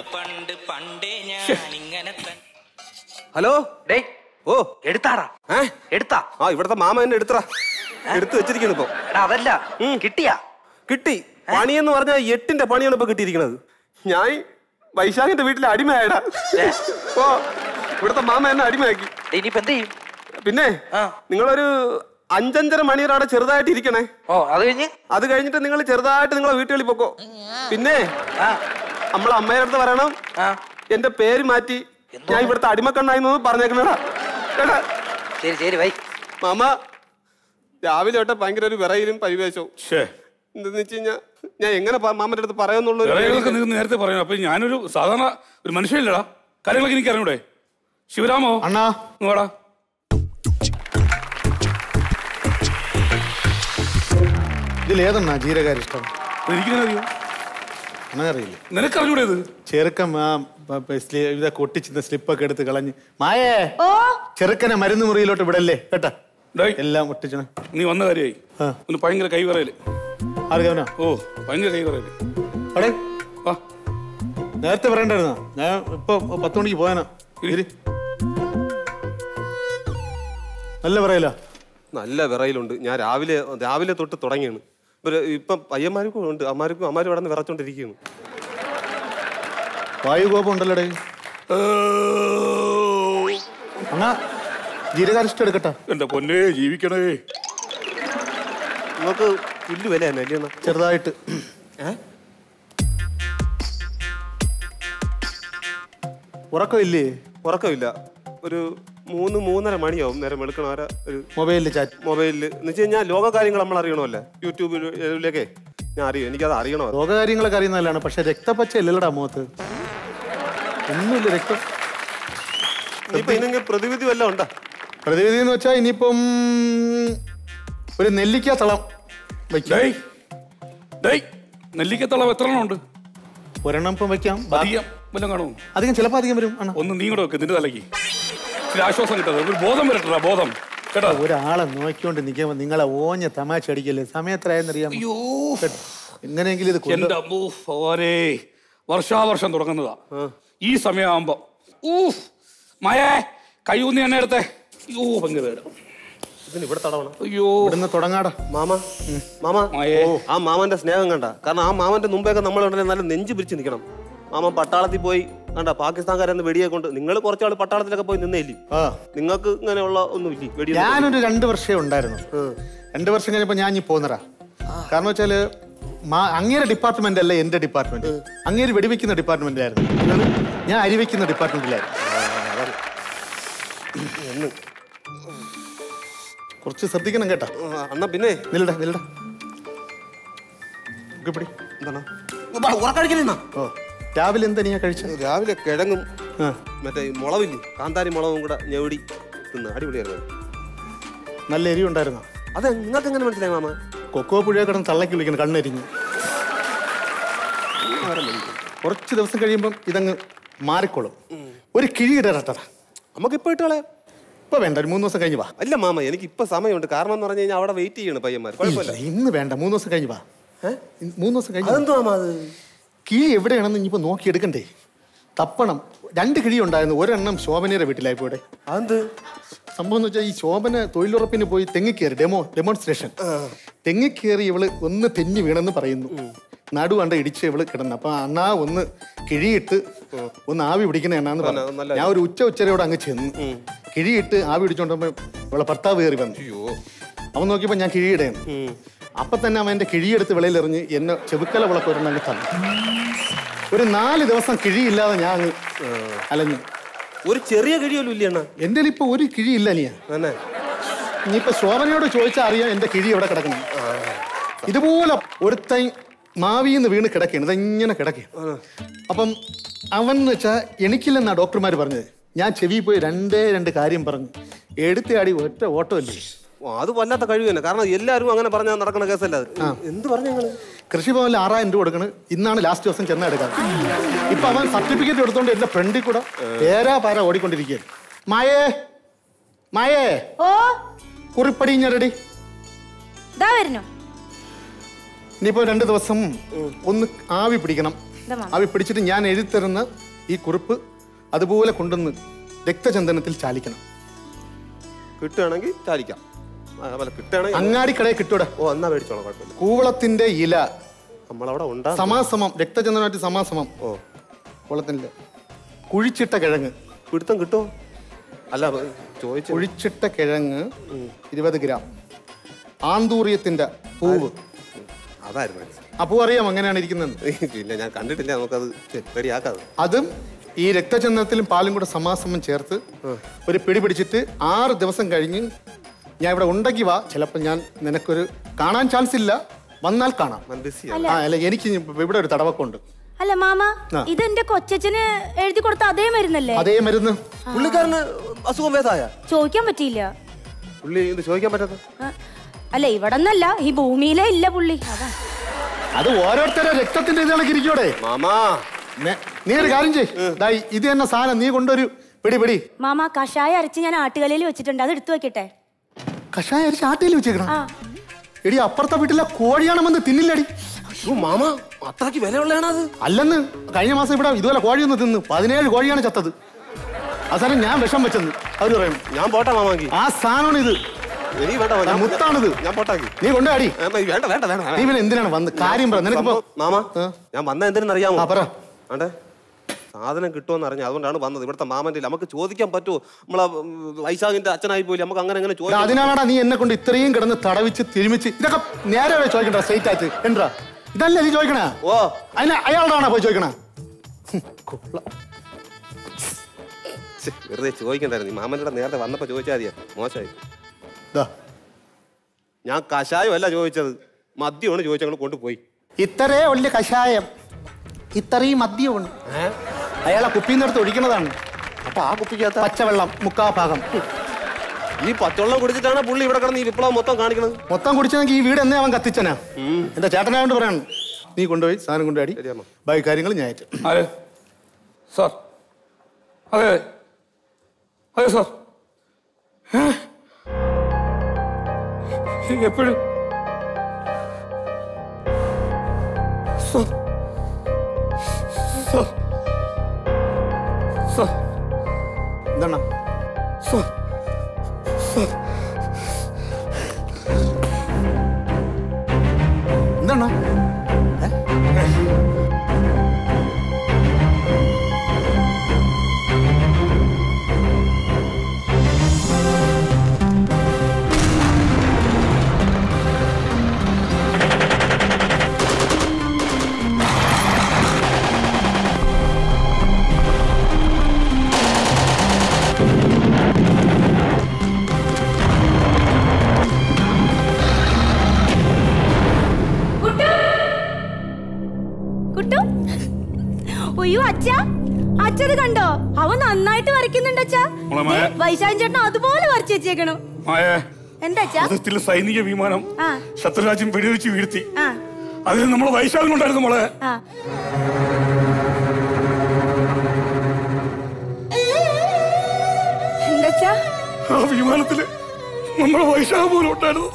ഹലോ ഓ എടുത്താടാ എടുത്താ? ആ ഇവിടത്തെ മാമ എന്നെ എടുത്തടാ. എടുത്ത് വെച്ചിരിക്കുന്നു ഇപ്പൊ. അതല്ല കിട്ടിയാ? കിട്ടി. പണി എന്ന് പറഞ്ഞാൽ എട്ടിന്റെ പണിയാണ് ഇപ്പൊ കിട്ടിയിരിക്കുന്നത്. ഞാൻ വൈശാഖിന്റെ വീട്ടിലെ അടിമയായടാ. ഓ ഇവിടത്തെ മാമ എന്നെ അടിമയാക്കി. ഇനിയിപ്പോ എന്ത് ചെയ്യും? പിന്നെ നിങ്ങളൊരു അഞ്ചഞ്ചര മണിവരെ ചെറുതായിട്ട് ഇരിക്കണേ. ഓ അത് കഴിഞ്ഞ് അത് കഴിഞ്ഞിട്ട് നിങ്ങൾ ചെറുതായിട്ട് നിങ്ങളെ വീട്ടുകളിൽ പൊക്കോ. പിന്നെ നമ്മളെ അമ്മയുടെ അടുത്ത് പറയണം എന്റെ പേര് മാറ്റി ഞാൻ ഇവിടുത്തെ അടിമക്കണ്ണായി പറഞ്ഞേക്കണടാ. ശരി ശരി വൈ. മാമ രാവിലെ തൊട്ട് ഭയങ്കര ഒരു വിറയിലും പരിവേശവും. എന്താന്ന് വെച്ച് കഴിഞ്ഞാ ഞാൻ എങ്ങനെ മാമന്റെ അടുത്ത് പറയാന്നുള്ളൂ. നേരത്തെ പറയാം. അപ്പൊ ഞാനൊരു സാധാരണ ഒരു മനുഷ്യനില്ലടാ. കാര്യങ്ങളൊക്കെ എനിക്ക് അറിഞ്ഞൂടെ? ശിവരാമോ അണ്ണാ നോടാ. ഇതിലേതെണ്ണ ജീരകാരിഷ്ടം? എനിക്കിങ്ങനെ അറിയോ? അങ്ങനറിയില്ല. നിനക്ക് അറിഞ്ഞൂടെ? ഇത് ചെറുക്കൻ ഇതൊക്കെ ഒട്ടിച്ചിരുന്ന സ്ലിപ്പൊക്കെ എടുത്ത് കളഞ്ഞ്. മായേ ചെറുക്കനെ മരുന്ന് മുറിയിലോട്ട് വിടല്ലേ കേട്ടാ. എല്ലാം ഒട്ടിച്ചണ. നീ വന്ന കാര്യമായി. ഒന്ന് ഭയങ്കര കൈവറയില്. ആർക്കവനാ? ഓ ഭയങ്കര കൈവറയില്. അടേ നേരത്തെ പറയണ്ടായിരുന്ന? ഞാൻ ഇപ്പൊ പത്ത് മണിക്ക് പോയാനാ. നല്ല വിറയില. നല്ല വിറയിലുണ്ട്. ഞാൻ രാവിലെ രാവിലെ തൊട്ട് തുടങ്ങിയാണ്. ഇപ്പം പയ്യന്മാർക്കും ഉണ്ട്, അമ്മാർക്കും അമ്മാരും ഇവിടെ നിന്ന് വിറച്ചോണ്ടിരിക്കുന്നു. വായുകോപം ഉണ്ടല്ലോടേ. എന്നാ ജീരകാരിഷ്ടം എടുക്കട്ടെ. എന്റെ പൊന്നേ ജീവിക്കണേ. നമുക്ക് പുല്ല് വില തന്നെ അല്ലേ? ചെറുതായിട്ട്. ഉറക്കമില്ലേ? ഉറക്കമില്ല. ഒരു മൂന്ന് മൂന്നര മണിയാവും നേരം വെളുക്കണവരെ ഒരു മൊബൈലിൽ ചാറ്റ്. മൊബൈലിൽ എന്ന് വെച്ച് കഴിഞ്ഞാൽ ലോക കാര്യങ്ങൾ നമ്മൾ അറിയണമല്ലേ? യൂട്യൂബിലൊക്കെ ഞാൻ അറിയും. എനിക്കത് അറിയണോ? ലോക കാര്യങ്ങളൊക്കെ അറിയുന്നതല്ലാണ്, പക്ഷെ രക്തപ്പച്ച ഇല്ലല്ലടാ മുഖത്ത്. ഒന്നുമില്ല രക്തം. ഇനിയിപ്പോ ഇതിനെങ്കിൽ പ്രതിവിധി വല്ലതും ഉണ്ടാ? പ്രതിവിധി എന്ന് വെച്ചാൽ ഇനിയിപ്പം ഒരു നെല്ലിക്ക തളം നെല്ലിക്കത്തളം എത്ര എണ്ണം ഉണ്ട്? ഒരെണ്ണം ഇപ്പം വെക്കാം. അധികം വല്ലതും കാണുമോ? അധികം ചിലപ്പോൾ അധികം വരും. ഒന്ന് നീ കൂടെ വെക്ക് നിന്റെ തലയ്ക്ക് ഇച്ചിരി ആശ്വാസം കിട്ടത്. ഒരു ബോധം വരട്ടാ, ബോധം കേട്ടോ. ഒരാളെ നോക്കിക്കൊണ്ട് നിൽക്കുമ്പോൾ നിങ്ങളെ ഓഞ്ഞ തമാശ അടിക്കല്ലേ? സമയത്രയെന്നറിയാം. എങ്ങനെയെങ്കിലും ഇത് എന്റെ ഓരേ വർഷാവർഷം തുടങ്ങുന്നതാ ഈ സമയമാകുമ്പോ. ഊഫ് മയേ കയ്യൂന്നി എന്നെ എടുത്തേ. അയ്യോ ഭയങ്കര വേദന. ഇവിടെ തടവണം. അയ്യോ ഇവിടുന്ന് തുടങ്ങാടാ മാമ. മാമ ആ മാമന്റെ സ്നേഹം കണ്ട. കാരണം ആ മാമന്റെ മുമ്പേയൊക്കെ നമ്മൾ നല്ല നെഞ്ചു പിരിച്ച് നിൽക്കണം. മാമൻ പട്ടാളത്തിൽ പോയി കണ്ട പാകിസ്ഥാൻകാരെന്ന് വെടിയെ കൊണ്ട്. നിങ്ങൾ കുറച്ചാൾ പട്ടാളത്തിലൊക്കെ പോയി നിന്നേല്ലേ? നിങ്ങൾക്ക് ഇങ്ങനെയുള്ള ഒന്നും ഇല്ലേ വെടി? ഞാനൊരു രണ്ട് വർഷമേ ഉണ്ടായിരുന്നു. രണ്ട് വർഷം കഴിഞ്ഞപ്പോ ഞാൻ ഈ പോന്നറാ. കാരണം വെച്ചാല് അങ്ങേരെ ഡിപ്പാർട്ട്മെന്റ് അല്ല എന്റെ ഡിപ്പാർട്ട്മെന്റ്. അങ്ങേര് വെടിവെക്കുന്ന ഡിപ്പാർട്ട്മെന്റിലായിരുന്നു, ഞാൻ അരിവെക്കുന്ന ഡിപ്പാർട്ട്മെന്റിലായിരുന്നു. കുറച്ച് ശ്രദ്ധിക്കണം കേട്ടാ അണ്ണാ. പിന്നെ നിൽടാ നിൽടാ പിടി. ഓ രാവിലെ എന്താ നീ കഴിച്ചത്? രാവിലെ കിഴങ്ങും മറ്റേ മുളവില്ലേ കാന്താരി മുളകും കൂടെ ഞെവിടി തിന്ന്. അടിപൊളിയായിരുന്നു. നല്ല എരി ഉണ്ടായിരുന്നോ? അതെ, നിങ്ങൾക്ക് എങ്ങനെ മനസ്സിലായി മാമ? കൊക്കോ പുഴ കിടന്ന് തള്ളക്കി വിളിക്കണം, കണ്ണെരിഞ്ഞു. കുറച്ച് ദിവസം കഴിയുമ്പം ഇതങ്ങ് മാറിക്കോളും. ഒരു കിഴിയിടട്ടാ നമുക്ക് ഇപ്പൊ ഇട്ടോളെ. ഇപ്പൊ വേണ്ട, ഒരു മൂന്ന് ദിവസം കഴിഞ്ഞ് വാ. അല്ല മാമ, എനിക്ക് ഇപ്പൊ സമയമുണ്ട്. കാരണം എന്ന് പറഞ്ഞു കഴിഞ്ഞാൽ അവിടെ വെയിറ്റ് ചെയ്യണം പയ്യന്മാർ. കുഴപ്പമില്ല, ഇന്ന് വേണ്ട, മൂന്ന് ദിവസം കഴിഞ്ഞ് വാ. മൂന്ന് ദിവസം കഴിഞ്ഞ് അതെന്തോ മാമ അത് കിഴി എവിടെയാണെന്ന് ഇനിയിപ്പോ നോക്കി എടുക്കണ്ടേ? തപ്പണം. രണ്ട് കിഴി ഉണ്ടായിരുന്നു, ഒരെണ്ണം ശോഭനയുടെ വീട്ടിലായിപ്പോ. ഇവിടെ അതെന്ത് സംഭവം എന്ന് വെച്ചാൽ ഈ ശോഭന തൊഴിലുറപ്പിന് പോയി തെങ്ങിക്കേറി ഡെമോ ഡെമോൺസ്ട്രേഷൻ തെങ്ങിക്കേറി ഇവള് ഒന്ന് തെന്നി വീണെന്ന് പറയുന്നു. നടുവണ്ട ഇടിച്ച് ഇവള് കിടന്നു. അപ്പൊ അണ്ണാ ഒന്ന് കിഴിയിട്ട് ഒന്ന് ആവി പിടിക്കുന്ന എണ്ണാന്ന് പറഞ്ഞു. ഞാൻ ഒരു ഉച്ച ഉച്ചരയോടെ അങ്ങ് ചെന്ന് കിഴിയിട്ട് ആവി പിടിച്ചോണ്ടപ്പോ ഇവളെ ഭർത്താവ് കയറി വന്നു. അവൻ നോക്കിയപ്പോ ഞാൻ കിഴിയിടയാണ്. അപ്പൊ തന്നെ അവൻ എന്റെ കിഴിയെടുത്ത് വെളിയിലെറിഞ്ഞ് എന്നെ ചെവുക്കല വിളക്ക് ഒരെണ്ണം അങ്ങ് തന്നു. ഒരു നാല് ദിവസം കിഴിയില്ലാതെ ഞാൻ അങ്ങ് അലഞ്ഞു. ഒരു ചെറിയ കിഴിയൊന്നും ഇല്ല എന്റെ ഇപ്പൊ ഒരു കിഴിയില്ല. നീ ഇനിയിപ്പൊ ശോഭനയോട് ചോദിച്ചാൽ അറിയാം എന്റെ കിഴി എവിടെ കിടക്കണം. ഇതുപോലെ ഒരുത്തൈ മാവിന്ന് വീണ് കിടക്കുകയാണ്, ഇതെങ്ങനെ കിടക്കുകയാണ്. അപ്പം അവൻ എന്ന് വെച്ചാൽ എനിക്കില്ലെന്നാ ഡോക്ടർമാർ പറഞ്ഞത്. ഞാൻ ചെവി പോയി രണ്ടേ രണ്ട് കാര്യം പറഞ്ഞു, എടുത്തയാടി ഒറ്റ ഓട്ടമല്ലേ. അത് വല്ലാത്ത കഴിവ് തന്നെ. കാരണം എല്ലാവരും അങ്ങനെ പറഞ്ഞാൽ നടക്കുന്ന കേസല്ല. എന്ത് പറഞ്ഞു ഞങ്ങള് കൃഷിഭവനിൽ ആറായിരം രൂപ കൊടുക്കണം. ഇന്നാണ് ലാസ്റ്റ് ദിവസം ചെന്ന എടുക്കാൻ. ഇപ്പൊ അവൻ സർട്ടിഫിക്കറ്റ് എടുത്തോണ്ട് എന്റെ ഫ്രണ്ടിൽ കൂടെ പേരാ പാര ഓടിക്കൊണ്ടിരിക്കുകയാണ്. മായേ മായേ ഓ കുറിപ്പടിഞ്ഞറടി വരുന്നു. ഇനിയിപ്പോ രണ്ടു ദിവസം ഒന്ന് ആവി പിടിക്കണം. ആവി പിടിച്ചിട്ട് ഞാൻ എഴുതിത്തരുന്ന ഈ കുറിപ്പ് അതുപോലെ കൊണ്ടുവന്ന് രക്തചന്ദനത്തിൽ ചാലിക്കണം. കിട്ടുകയാണെങ്കിൽ ചാലിക്കാം. അങ്ങാടിക്കടയിൽ കിട്ടൂടെ? ഓ എന്നാ മേടിച്ചോളാം, കുഴപ്പമില്ല. കൂവളത്തിന്റെ ഇല നമ്മളവിടെ ഉണ്ടാ സമാസമം രക്തചന്ദനമായിട്ട് സമാസമം. ഓ കൂവളത്തിന്റെ കുഴിച്ചിട്ട കിഴങ്ങ് പിടുത്തം കിട്ടുമോ? അല്ല ചോദിച്ചു. കുഴിച്ചിട്ട കിഴങ്ങ് ഇരുപത് ഗ്രാം. ആന്തൂറിയത്തിന്റെ പൂവ്. അതായിരുന്നു ആ പൂ അറിയാം എങ്ങനെയാണ് ഇരിക്കുന്നത്? പിന്നെ ഞാൻ കണ്ടിട്ടില്ല, നമുക്കത് റെഡിയാക്കാതെ. അതും ഈ രക്തചന്ദനത്തിലും പാലും കൂടെ സമാസമം ചേർത്ത് ഒരു പിടി പിടിച്ചിട്ട് ആറ് ദിവസം കഴിഞ്ഞ് ഞാൻ ഇവിടെ ഉണ്ടെങ്കിൽ വാ. ചിലപ്പോൾ ഞാൻ നിനക്കൊരു കാണാൻ ചാൻസ് ഇല്ല, വന്നാൽ കാണാം. അല്ല എനിക്ക് ഇവിടെ ഒരു തടവക്കുണ്ട്. അല്ല മാമ, ഇത് എന്റെ കൊച്ചച്ഛന് എഴുതി കൊടുത്ത അതേ മരുന്നല്ലേ? അതേ മരുന്ന്. പുള്ളിക്കാരന് അസുഖം ഭേദമായ? ചോദിക്കാൻ പറ്റിയില്ല. പുള്ളി ഇത് ചോദിക്കാൻ പറ്റാത്ത? അല്ല ഇവിടെ നിന്നല്ല, ഈ ഭൂമിയിലേ ഇല്ല പുള്ളി. അത് ഓരോരുത്തരുടെ രക്തത്തിന്റെ ഇത് കണക്കിരിക്കോടെ മാമാ. നീ ഒരു കാര്യം ചെയ്യ്, ഇത് തന്നെ സാധനം നീ കൊണ്ടൊരു പിടി പിടി. മാമ കഷായ അരച്ച് ഞാൻ ആട്ടുകലയിൽ വെച്ചിട്ടുണ്ട്, അത് എടുത്തു വെക്കട്ടെ? കഷായ അരച്ച് ആട്ടുകലയിൽ വെച്ചേക്കണം? എടി അപ്പുറത്തെ വീട്ടിലെ കോഴിയാണെന്ന് തിന്നില്ലടി. മാമ അത്രക്ക് വിലയുള്ളതാണ് അത്. അല്ലെന്ന് കഴിഞ്ഞ മാസം ഇവിടെ ഇതുപോലെ കോഴിയൊന്ന് തിന്ന് പതിനേഴ് കോഴിയാണ് ചത്തത്. അവസാനം ഞാൻ വിഷം വെച്ചെന്ന് അവര് പറയും. ഞാൻ പോട്ടെ മാമാക്കി. ആ സാധനമാണ് ഇത്, മുത്താണിത്. ഞാൻ പോട്ടാക്കി. നീ കൊണ്ടാടി. വേണ്ട വേണ്ട വേണ്ട. നീ പിന്നെ എന്തിനാണ് വന്ന് കാര്യം പറ. നിനക്കിപ്പോ മാമ ഞാൻ വന്ന എന്തിനാ അറിയാമോ? പറ. ആണ്ടേ സാധനം കിട്ടുമെന്ന് അറിഞ്ഞു, അതുകൊണ്ടാണ് വന്നത്. ഇവിടുത്തെ മാമന്റെ നമുക്ക് ചോദിക്കാൻ പറ്റുമോ? നമ്മളെ വൈശാഖിന്റെ അച്ഛനായി പോയി നമുക്ക് അങ്ങനെ അങ്ങനെ ചോദിക്കാം. അതിനാണാ നീ എന്നെ കൊണ്ട് ഇത്രയും കിടന്ന് തടവിച്ച് തിരുമിച്ച് ഇതൊക്കെ നേരെ ചോദിക്കണ്ട സ്ട്രൈറ്റ് ആയിട്ട്. എന്താ ഇതല്ലേ നീ ചോദിക്കണേ? ഓ അതിന് അയാളോടാണോ പോയി ചോദിക്കണേ? വെറുതെ ചോദിക്കണ്ടായിരുന്നു. മാമന്റെ നേരത്തെ വന്നപ്പോ ചോദിച്ചാൽ മതിയാ. മോശമായി. ഞാൻ കഷായം അല്ല ചോദിച്ചത്, മദ്യമാണ് ചോദിച്ചത്. ഞങ്ങൾ കൊണ്ടുപോയി. ഇത്രേ ഉള്ള കഷായം, ഇത്രയും മദ്യമാണ്. അയാളെ കുപ്പിന്നടുത്ത് ഒഴിക്കുന്നതാണ്. അപ്പൊ ആ കുപ്പിക്കകത്ത് പച്ചവെള്ളം മുക്കാ ഭാഗം. ഈ പച്ചവെള്ളം കുടിച്ചിട്ടാണ് പുള്ളി ഇവിടെ കിടന്ന് ഈ വിപ്ലവം മൊത്തം കാണിക്കുന്നത്. മൊത്തം കുടിച്ചെങ്കിൽ ഈ വീട് എന്നേ അവൻ കത്തിച്ചനാ. എന്റെ ചേട്ടനായോണ്ട് പറയണം. നീ കൊണ്ടുപോയി സാധനം കൊണ്ടുപോയി ബാക്കി കാര്യങ്ങൾ ഞാൻ ഏറ്റു. അതെ സാർ, അതെ അതെ സാർ. എപ്പോഴും സാർ സാർ സാർ എന്താണ് സാർ സാർ എന്താണ് അയ്യോ അച്ഛാ, അച്ഛത് കണ്ടോ? അവൻ നന്നായിട്ട് വരയ്ക്കുന്നുണ്ട് അച്ഛാ. വൈശാഖൻ ചേട്ടൻ അതുപോലെ വരച്ചു വെച്ചേക്കണു. എന്താ അച്ഛാ? സൈനിക വിമാനം ശത്രുരാജ്യം വെടിവെച്ച് വീഴ്ത്തി. അതിൽ നമ്മളെ വൈശാഖൻ ഉണ്ടായിരുന്നു മോളെ. എന്താ ആ വിമാനത്തില് നമ്മളെ വൈശാഖ പോലും ഉണ്ടായിരുന്നു.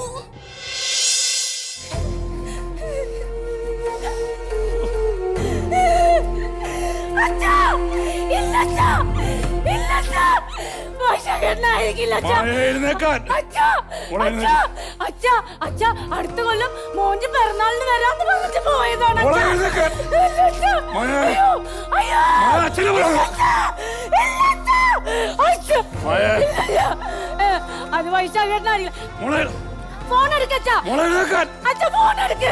അടുത്ത കൊല്ലം മോന്റെ പിറന്നാളിന് വരാന്ന് പറഞ്ഞിട്ട് പോയതാണ്. അത് വൈശാഖേട്ടനായിരിക്കും. ഫോൺ എടുക്കച്ചാ, അച്ഛാ ഫോൺ എടുക്ക്.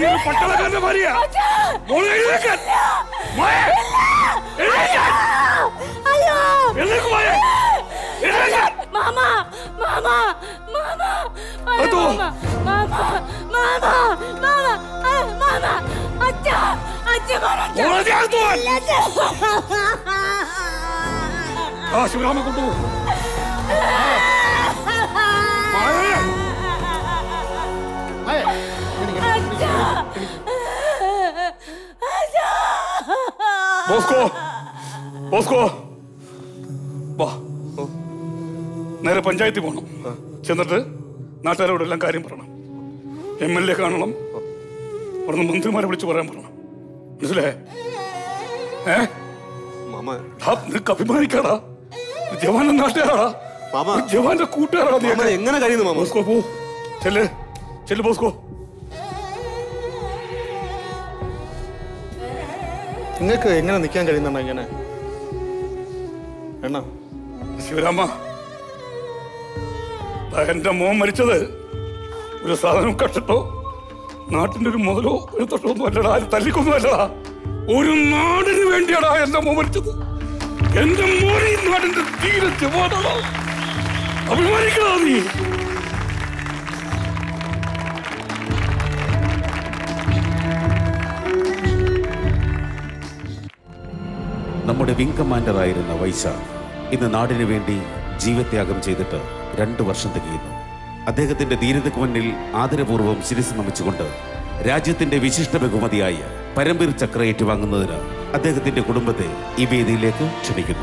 മാമ മാമ മാമ അച്ഛാ അച്ഛാ ശിവരാമ കൊണ്ടുപോ. ബോസ്കോ ബോസ്കോ വാ, നേരെ പഞ്ചായത്തിൽ പോകണം. ചെന്നിട്ട് നാട്ടുകാരോട് എല്ലാം കാര്യം പറയണം. എം എൽ എ കാണണം, അവിടുന്ന് മന്ത്രിമാരെ വിളിച്ച് പറയാൻ പറയണം. മനസ്സിലായേ? ഏ നിനക്ക് അഭിമാനിക്കാടാ. ജവാന്റെ നാട്ടുകാരാടാ, ജവാന്റെ കൂട്ടുകാരാടാ. എങ്ങനെ കഴിയുന്നു ബോസ്കോ? പോ, ചെല്ല് ചെല്ല് ബോസ്കോ. നിങ്ങൾക്ക് എങ്ങനെ നിൽക്കാൻ കഴിയുന്നുണ്ടോ ഇങ്ങനെ? എണ്ണ ശിവരാമ, എന്റെ മോൻ മരിച്ചത് ഒരു സാധനം കട്ടിട്ടോ നാട്ടിന്റെ ഒരു മുതലോ എടുത്തിട്ടോ ഒന്നും അല്ലടാ, തല്ലിക്കൊന്നും അല്ലടാ. ഒരു നാടിന് വേണ്ടിയാടാ എന്റെ മോൻ മരിച്ചത്. എന്റെ മോൻ ഈ നാടിന്റെ തീരെ ജവാനാടാ. അഭിമാനിക്കടാ നീ. നമ്മുടെ വിംഗ് കമാൻഡറായിരുന്ന വൈശാഖ് ഇന്ന് നാടിനു വേണ്ടി ജീവത്യാഗം ചെയ്തിട്ട് രണ്ടു വർഷം തികയുന്നു. അദ്ദേഹത്തിന്റെ ധീരതയ്ക്ക് മുന്നിൽ ആദരപൂർവ്വം ശിരസ് നമിച്ചുകൊണ്ട് രാജ്യത്തിന്റെ വിശിഷ്ട ബഹുമതിയായ പരംവീർ ചക്ര ഏറ്റുവാങ്ങുന്നതിന് അദ്ദേഹത്തിന്റെ കുടുംബത്തെ ഈ വേദിയിലേക്ക് ക്ഷണിക്കുന്നു.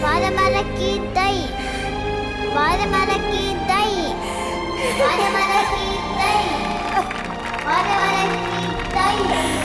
വാഴമര കീ ദൈ വാഴമര കീ ദൈ വാഴമര കീ ദൈ വാഴമര കീ ദൈ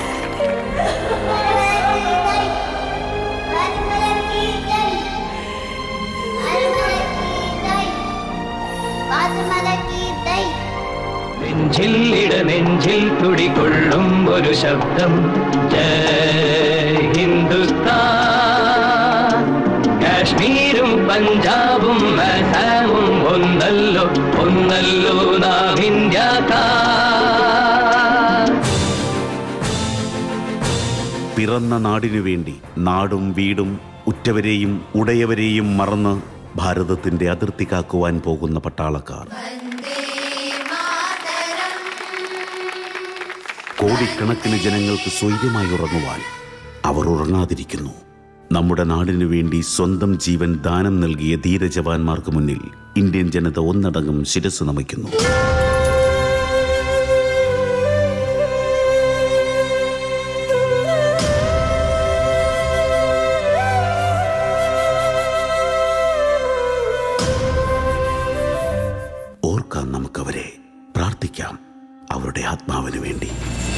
വാഴമര കീ ദൈ വാഴമര കീ ദൈ വാഴമര കീ ദൈ വാഴമര കീ ദൈ നെഞ്ചിൽ ഇട നെഞ്ചിൽ തുടികൊള്ളും ഒരു ശബ്ദം ജയ് ഹിന്ദുസ്ഥാൻ കാശ്മീരും പഞ്ചാബും അസാമും ഒന്നല്ലോ ഒന്നല്ലോ നാം ഇന്ത്യക്കാർ. പിറന്ന നാടിനു വേണ്ടി നാടും വീടും ഉറ്റവരെയും ഉടയവരെയും മറന്ന് ഭാരതത്തിന്റെ അതിർത്തി കാക്കുവാൻ പോകുന്ന പട്ടാളക്കാർ. കോടിക്കണക്കിന് ജനങ്ങൾക്ക് സ്വൈര്യമായി ഉറങ്ങുവാൻ അവർ ഉറങ്ങാതിരിക്കുന്നു. നമ്മുടെ നാടിനു വേണ്ടി സ്വന്തം ജീവൻ ദാനം നൽകിയ ധീരജവാന്മാർക്ക് മുന്നിൽ ഇന്ത്യൻ ജനത ഒന്നടങ്കം ശിരസ് നമിക്കുന്നു. ഓർക്കാം നമുക്കവരെ, പ്രാർത്ഥിക്കാം അവരുടെ ആത്മാവിന് വേണ്ടി.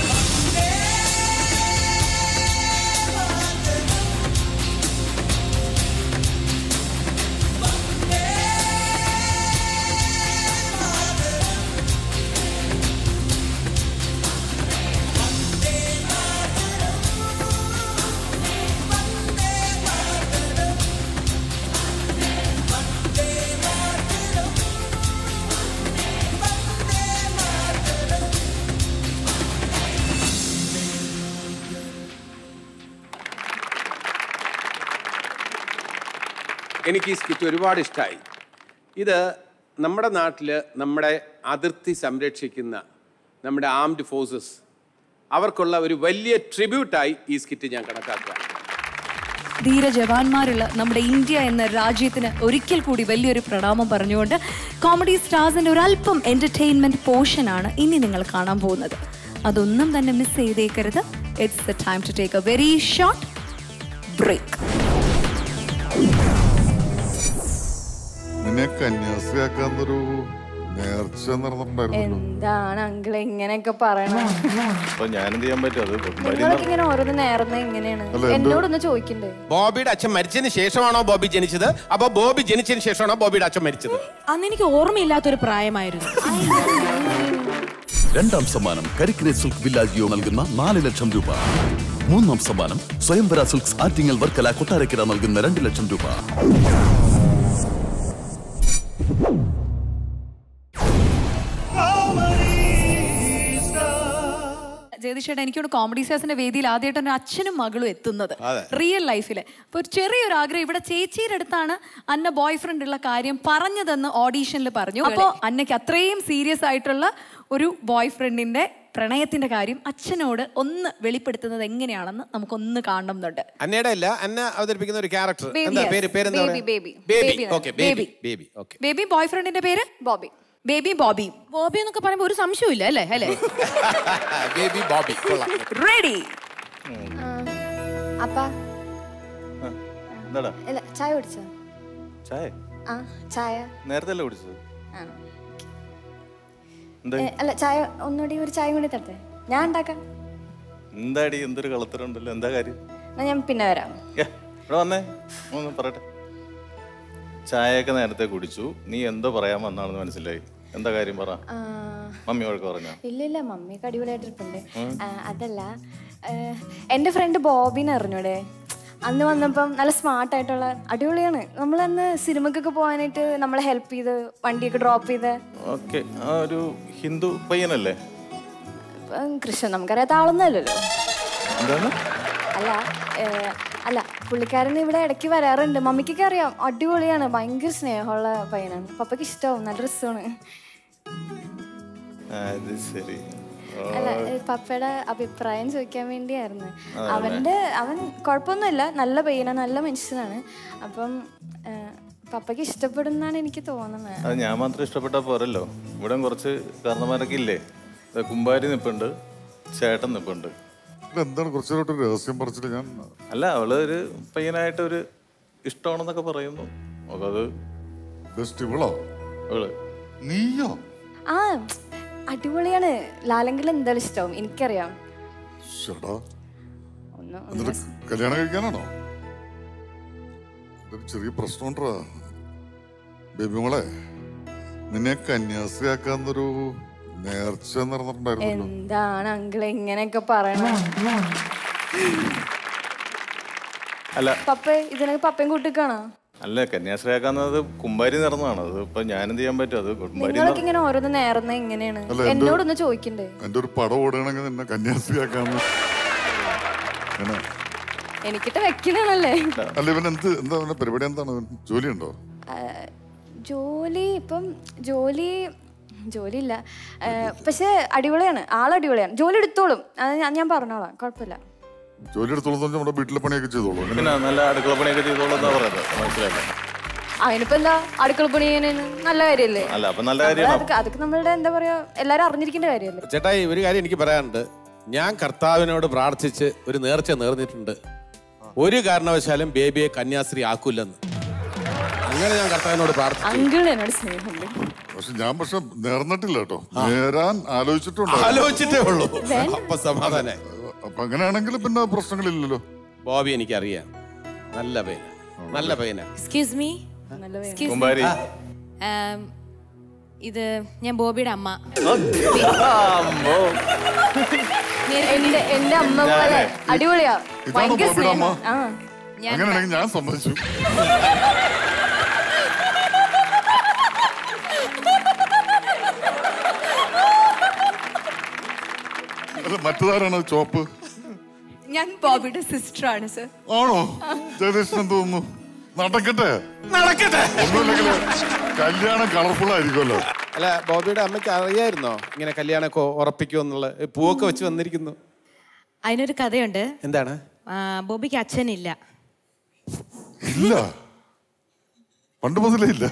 എനിക്ക് ഈ സ്കിറ്റ് ഒരുപാട് ഇഷ്ടമായി. ഇത് നമ്മുടെ നാട്ടിൽ നമ്മുടെ അതിർത്തി സംരക്ഷിക്കുന്ന നമ്മുടെ ആംഡ് ഫോഴ്സസ് അവർക്കുള്ള ഒരു വലിയ ട്രിബ്യൂട്ടായി ഈ സ്കിറ്റ് ഞാൻ കണക്കാക്കുക. ധീര ജവാന്മാരുള്ള നമ്മുടെ ഇന്ത്യ എന്ന രാജ്യത്തിന് ഒരിക്കൽ കൂടി വലിയൊരു പ്രണാമം പറഞ്ഞുകൊണ്ട് കോമഡി സ്റ്റാർസിന്റെ ഒരല്പം എന്റർടൈൻമെന്റ് പോർഷനാണ് ഇനി നിങ്ങൾ കാണാൻ പോകുന്നത്. അതൊന്നും തന്നെ മിസ് ചെയ്തേക്കരുത്. It's the time to take a very short break. നിന്നെ കന്യാസ്ത്രീയാക്കാന്നൊരു നേർച്ച നടന്നിട്ടുണ്ടായിരുന്നു. എന്താണ് അങ്കിൾ ഇങ്ങനെയൊക്കെ പറയണേ? ഞാനെന്ത് ചെയ്യാൻ പറ്റും? അത് നിങ്ങളൊക്കെ ഇങ്ങനെ ഓരോന്ന് നേർന്ന എങ്ങനെയാണ്? എന്നോടൊന്ന് ചോദിക്കണ്ടേ? ബോബിയുടെ അച്ഛൻ മരിച്ചതിന് ശേഷമാണോ ബോബി ജനിച്ചത്? അപ്പൊ ബോബി ജനിച്ചതിന് ശേഷമാണോ ബോബിയുടെ അച്ഛൻ മരിച്ചത്? അന്ന് എനിക്ക് ഓർമ്മയില്ലാത്തൊരു പ്രായമായിരുന്നു. രണ്ടാം സമ്മാനം കരിക്കിനെ സിൽക്ക് വില്ലാജിയോ നൽകുന്ന നാല് ലക്ഷം രൂപ. മൂന്നാം സമ്മാനം സ്വയംവര സിൽക്സ് ആറ്റിങ്ങൽ വർക്കല കൊട്ടാരക്കര നൽകുന്ന രണ്ട് ലക്ഷം രൂപ. ജയതിഷേട്ട, എനിക്കൊരു കോമഡി സ്റ്റാർസിന്റെ വേദിയിൽ ആദ്യമായിട്ടാണ് അച്ഛനും മകളും എത്തുന്നത് റിയൽ ലൈഫിൽ. അപ്പൊ ഒരു ചെറിയൊരു ആഗ്രഹം, ഇവിടെ ചേച്ചിയുടെ അടുത്താണ് അന്ന ബോയ് ഫ്രണ്ട് ഉള്ള കാര്യം പറഞ്ഞതെന്ന് ഓഡീഷനിൽ പറഞ്ഞു. അപ്പോൾ അന്നയ്ക്ക് അത്രയും സീരിയസ് ആയിട്ടുള്ള ഒരു ബോയ് ഫ്രണ്ടിന്റെ പ്രണയത്തിന്റെ കാര്യം അച്ഛനോട് ഒന്ന് വെളിപ്പെടുത്തുന്നത് എങ്ങനെയാണെന്ന് നമുക്കൊന്ന് കാണണമെന്നുണ്ട്. അന്നയുടെ അല്ല, അന്ന അവതരിപ്പിക്കുന്ന ഒരു ക്യാരക്ടർ. ബേബി ബോയ് ഫ്രണ്ടിന്റെ പേര് ബോബി. ബേബി ബോബി ബോബി എന്നൊക്കെ പറയുമ്പോൾ ഒരു സംശയമില്ല അല്ലേ? അല്ലേ? Baby Bobby. റെഡി? അപ്പാ എന്താടാ? അല്ല, ചായ കുടിച്ചോ? ചായ? ആ, ചായ നേരത്തെ അല്ലേ കുടിച്ചത്? അല്ല, ചായ ഒന്നുകൂടി ഒരു ചായ കൂടി തരട്ടെ? ഞാൻ ഉണ്ടാക്കാം. എന്താടി എന്തൊരു കളത്തരുണ്ടല്ലോ, എന്താ കാര്യം? എന്നാ ഞാൻ പിന്നെ വരാം. ഇവിടെ വന്നേ, ഒന്ന് പറയട്ടെ. ചായയൊക്കെ നേരത്തെ കുടിച്ചു, നീ എന്തോ പറയാൻ വന്നാണെന്ന് മനസ്സിലായി. എന്താ കാര്യം പറ. മമ്മി വഴക്ക് പറഞ്ഞോ? ഇല്ല ഇല്ല, മമ്മിയൊക്കെ അടിപൊളിയായിട്ടിരിപ്പുണ്ട്. അതല്ല, എൻ്റെ ഫ്രണ്ട് ബോബിനെ അറിഞ്ഞൂടെ? അന്ന് വന്നപ്പം നല്ല സ്മാർട്ടായിട്ടുള്ള അടിപൊളിയാണ്. നമ്മളന്ന് സിനിമക്കൊക്കെ പോകാനായിട്ട് നമ്മളെ ഹെൽപ്പ് ചെയ്ത് വണ്ടിയൊക്കെ ഡ്രോപ്പ് ചെയ്ത്. ഓക്കെ, ആ ഒരു ഹിന്ദു പയ്യനല്ലേ? കൃഷ്ണൻ നമുക്കറിയാത്ത ആളൊന്നുമല്ലല്ലോ. എന്താണ്? അല്ല അല്ല പുള്ളിക്കാരൻ ഇവിടെ ഇടയ്ക്ക് വരാറുണ്ട്. മമ്മിക്കൊക്കെ അറിയാം, അടിപൊളിയാണ്, ഭയങ്കര സ്നേഹമുള്ള പയ്യനാണ്. പപ്പയ്ക്ക് ഇഷ്ടമാവും, നല്ല രസമാണ്. അല്ല, പപ്പയുടെ അഭിപ്രായം ചോദിക്കാൻ വേണ്ടിയായിരുന്നു. അവന്റെ അവൻ കുഴപ്പമൊന്നുമില്ല, നല്ല പയ്യനാണ്, നല്ല മനുഷ്യനാണ്. അപ്പം പപ്പയ്ക്ക് ഇഷ്ടപ്പെടുന്നാണ് എനിക്ക് തോന്നുന്നത്. അത് ഞാൻ മാത്രം ഇഷ്ടപ്പെട്ടാ പോരല്ലോ, ഇവിടെ കുറച്ച് കാരണന്മാരൊക്കെ ഇല്ലേ? കുമ്പാരി നിപ്പുണ്ട്, ചേട്ടൻ നിപ്പുണ്ട്. എന്താണ് കുറച്ചൊരു രഹസ്യം പറിച്ചിട്ട്? ഞാൻ അല്ല, അവള് ഒരു പയ്യനായിട്ട് ഒരു ഇഷ്ടമാണെന്നൊക്കെ പറയുന്നു. അത് ബെസ്റ്റ് ഇവളോ അവള് നീയോ? ആ അടിപൊളിയാണ്. ലാലെങ്കിൽ എന്തായാലും ഇഷ്ടവും എനിക്കറിയാം. ചേട്ടാ എന്നിട്ട് കല്യാണം കഴിക്കാനാണോ? ഇതൊരു ചെറിയ പ്രശ്നമുണ്ടാ ബേബി മോളെ. നിന്നെ കന്യാസ്ത്രീയാക്കാന്നൊരു നേർച്ച നടന്നിട്ടുണ്ടായിരുന്നു. എന്താണ് അങ്കിൾ ഇങ്ങനെയൊക്കെ പറയണേ? അല്ല പപ്പ ഇതിനൊക്കെ പപ്പയും കൂട്ടിക്കാണോ? അല്ല കന്യാസ്ത്രീയാക്കാന്നത് കുമ്പാരി നടന്നതാണ്. അത് ഇപ്പൊ ഞാൻ എന്ത് ചെയ്യാൻ പറ്റും? അത് കുമ്പാരി നിങ്ങളൊക്കെ ഇങ്ങനെ ഓരോന്ന് നേർന്ന എങ്ങനെയാണ്? എന്നോടൊന്ന് ചോദിക്കണ്ടേ? എന്റെ ഒരു പടം ഓടുകയാണെങ്കിൽ നിന്നെ കന്യാസ്ത്രീയാക്കാന്ന്. എനിക്കിട്ട് വെക്കണല്ലേ? അല്ല ഇവൻ എന്ത് എന്താ പരിപാടി? എന്താണ് ജോലി ഉണ്ടോ? ജോലി ഇപ്പം ജോലി ജോലി ഇല്ല. പക്ഷെ അടിപൊളിയാണ്, ആളടിപൊളിയാണ്. ജോലി എടുത്തോളും, ഞാൻ പറഞ്ഞോളാം, കുഴപ്പമില്ല. ജോലി എടുത്തോളം നമ്മുടെ വീട്ടിലെ പണിയൊക്കെ ചെയ്തോളൂ. പിന്നെ നല്ല അടുക്കള പണിയൊക്കെ ചെയ്തോളൂ എന്നാ പറയുന്നത്. മനസ്സിലായില്ലേ? അതിനിപ്പോ എന്താ, അടുക്കള പണി നല്ല കാര്യല്ലേ? അല്ല അപ്പൊ നല്ല കാര്യമാണ്. അതൊക്കെ നമ്മളുടെ എന്താ പറയാ, എല്ലാരും അറിഞ്ഞിരിക്കേണ്ട കാര്യമല്ലേ? ചേട്ടായി ഒരു കാര്യം എനിക്ക് പറയാനുണ്ട്. ഞാൻ കർത്താവിനോട് പ്രാർത്ഥിച്ച് ഒരു നേർച്ച നേർന്നിട്ടുണ്ട്. ഒരു കാരണവശാലും ബേബിയെ കന്യാസ്ത്രീ ആക്കൂലെന്ന്. അങ്ങനെ ഞാൻ കർത്താവിനോട് പ്രാർത്ഥിച്ചു. അങ്കിൾ എന്നോട് സ്നേഹമുണ്ട്. പക്ഷെ ഞാൻ പക്ഷെ നേർന്നിട്ടില്ല കേട്ടോ. നേരാൻ ആലോചിച്ചിട്ടുണ്ട്. ആലോചിച്ചിട്ടേ ഉള്ളൂ. അപ്പൊ സമാധാനായി. അപ്പൊ അങ്ങനെയാണെങ്കിൽ പിന്നെ പ്രശ്നങ്ങളില്ലല്ലോ. ബോബി എനിക്കറിയാം, നല്ല പയ്യന, നല്ല പയ്യന. Excuse me, കുമ്പാരി. ഇത് ഞാൻ ബോബിയുടെ അമ്മ. എന്റെ എന്റെ അമ്മ പോലെ അടിപൊളിയാ, ഭയങ്കര സ്നേഹം. അങ്ങനെയാണെങ്കിൽ ഞാൻ സമ്മതിച്ചു. മറ്റേതാരാണ് ചോപ്പ്? ഞാൻ ബോബിയുടെ സിസ്റ്റർ ആണ് സർ. ആണോ? ജയകൃഷ്ണൻ തോന്നുന്നു. നടക്കട്ടെ നടക്കട്ടെ. ഒന്നുമില്ലെങ്കിൽ കല്യാണം കളർഫുൾ ആയിരിക്കുമല്ലോ. അല്ല ബോബിയുടെ അമ്മയ്ക്ക് അറിയായിരുന്നോ ഇങ്ങനെ കല്യാണമൊക്കെ ഉറപ്പിക്കുമെന്നുള്ള? പൂവൊക്കെ വെച്ച് വന്നിരിക്കുന്നു. അതിനൊരു കഥയുണ്ട്. എന്താണ്? ബോബിക്ക് അച്ഛനില്ല. ഇല്ല, പണ്ട് മുതലേ ഇല്ല.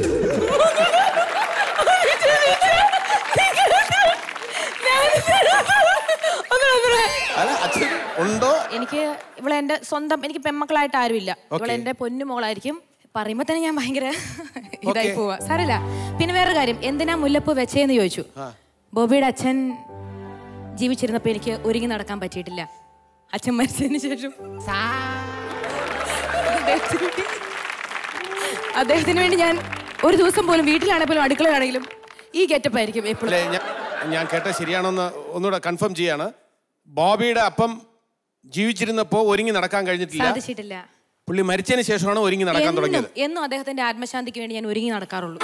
ഉണ്ടോ? എനിക്ക് ഇവിടെ എന്റെ സ്വന്തം, എനിക്ക് പെമ്മക്കളായിട്ട് ആരുമില്ല. ഇവിടെ എന്റെ പൊന്നു മോളായിരിക്കും. പറയുമ്പോ തന്നെ ഞാൻ ഭയങ്കര ഇതായി പോവാ. സാരമില്ല. പിന്നെ വേറൊരു കാര്യം, എന്തിനാ മുല്ലപ്പൂ വെച്ചേന്ന് ചോദിച്ചു. ബോബിയുടെ അച്ഛൻ ജീവിച്ചിരുന്നപ്പോ എനിക്ക് ഒരുങ്ങി നടക്കാൻ പറ്റിയിട്ടില്ല. അച്ഛൻ മരിച്ചതിന് ശേഷം അദ്ദേഹത്തിന് വേണ്ടി ഞാൻ ഒരു ദിവസം പോലും വീട്ടിലാണെങ്കിലും അടുക്കളയാണെങ്കിലും ഈ ഗെറ്റപ്പ് ആയിരിക്കും എപ്പോഴും. ഞാൻ കേട്ട ശരിയാണോന്ന് ഒന്നുകൂടെ കൺഫേം ചെയ്യാണ്. ബോബിയുടെ അപ്പം ജീവിച്ചിരുന്നപ്പോ ഒരുങ്ങി നടക്കാൻ കഴിഞ്ഞിട്ടില്ല, സാധിച്ചിട്ടില്ല. പുള്ളി മരിച്ചതിന് ശേഷമാണ് ഒരുങ്ങി നടക്കാൻ തുടങ്ങിയത്. എന്നും അദ്ദേഹത്തിന്റെ ആത്മശാന്തിക്ക് വേണ്ടി ഞാൻ ഒരുങ്ങി നടക്കാറുള്ളൂ.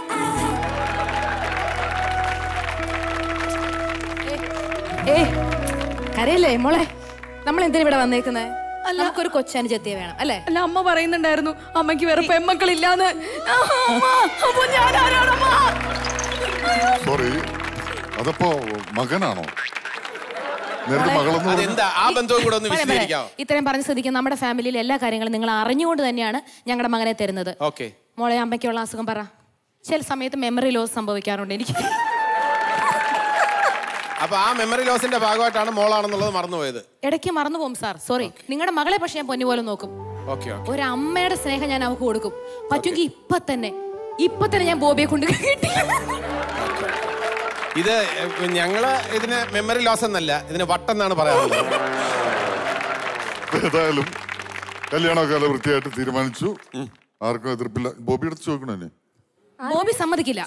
ഏ കരയല്ലേ മോളെ, നമ്മൾ എന്തിനാ ഇവിടെ വന്നേക്കുന്നത്? നമുക്കൊരു കൊച്ചനുജത്തിയെ വേണം അല്ലേ? അല്ല, അമ്മ പറയുന്നുണ്ടായിരുന്നു അമ്മയ്ക്ക് വേറെ പെമ്മക്കളില്ലാന്ന്. സോറി, അതപ്പോ മകനാണോ? ഇത്രയും പറഞ്ഞ സ്ഥിതിക്ക് നമ്മുടെ ഫാമിലിയിൽ എല്ലാ കാര്യങ്ങളും നിങ്ങൾ അറിഞ്ഞുകൊണ്ട് തന്നെയാണ് ഞങ്ങളുടെ മകനെ തരുന്നത്. മോളെ, അമ്മയ്ക്കുള്ള അസുഖം പറ. ചില സമയത്ത് മെമ്മറി ലോസ് സംഭവിക്കാറുണ്ട് എനിക്ക്. അപ്പൊ ആ മെമ്മറി ലോസിന്റെ ഭാഗമായിട്ടാണ് മോളാണെന്നുള്ളത് മറന്നുപോയത്. ഇടയ്ക്ക് മറന്നു പോകും സാർ, സോറി. നിങ്ങളുടെ മകളെ പക്ഷെ ഞാൻ പൊന്നുപോലെ നോക്കും. ഒരു അമ്മയുടെ സ്നേഹം ഞാൻ അവൾക്ക് കൊടുക്കും. പറ്റുമെങ്കിൽ ഇപ്പൊ തന്നെ ഇപ്പൊ തന്നെ ഞാൻ ബോബിയെ കൊണ്ട് കിട്ടി. ഇത് ഞങ്ങള് ഇതിന് മെമ്മറി ലോസ് എന്നല്ല, ഇതിന് വട്ടെന്നാണ് പറയാറുള്ളത്. ഏതായാലും കല്യാണക്കാലം വൃത്തിയായിട്ട് തീരുമാനിച്ചു. ആർക്കും എതിർപ്പില്ല. ബോബി എടുത്ത് ചോദിക്കണേ. ബോബി സമ്മതിക്കില്ല.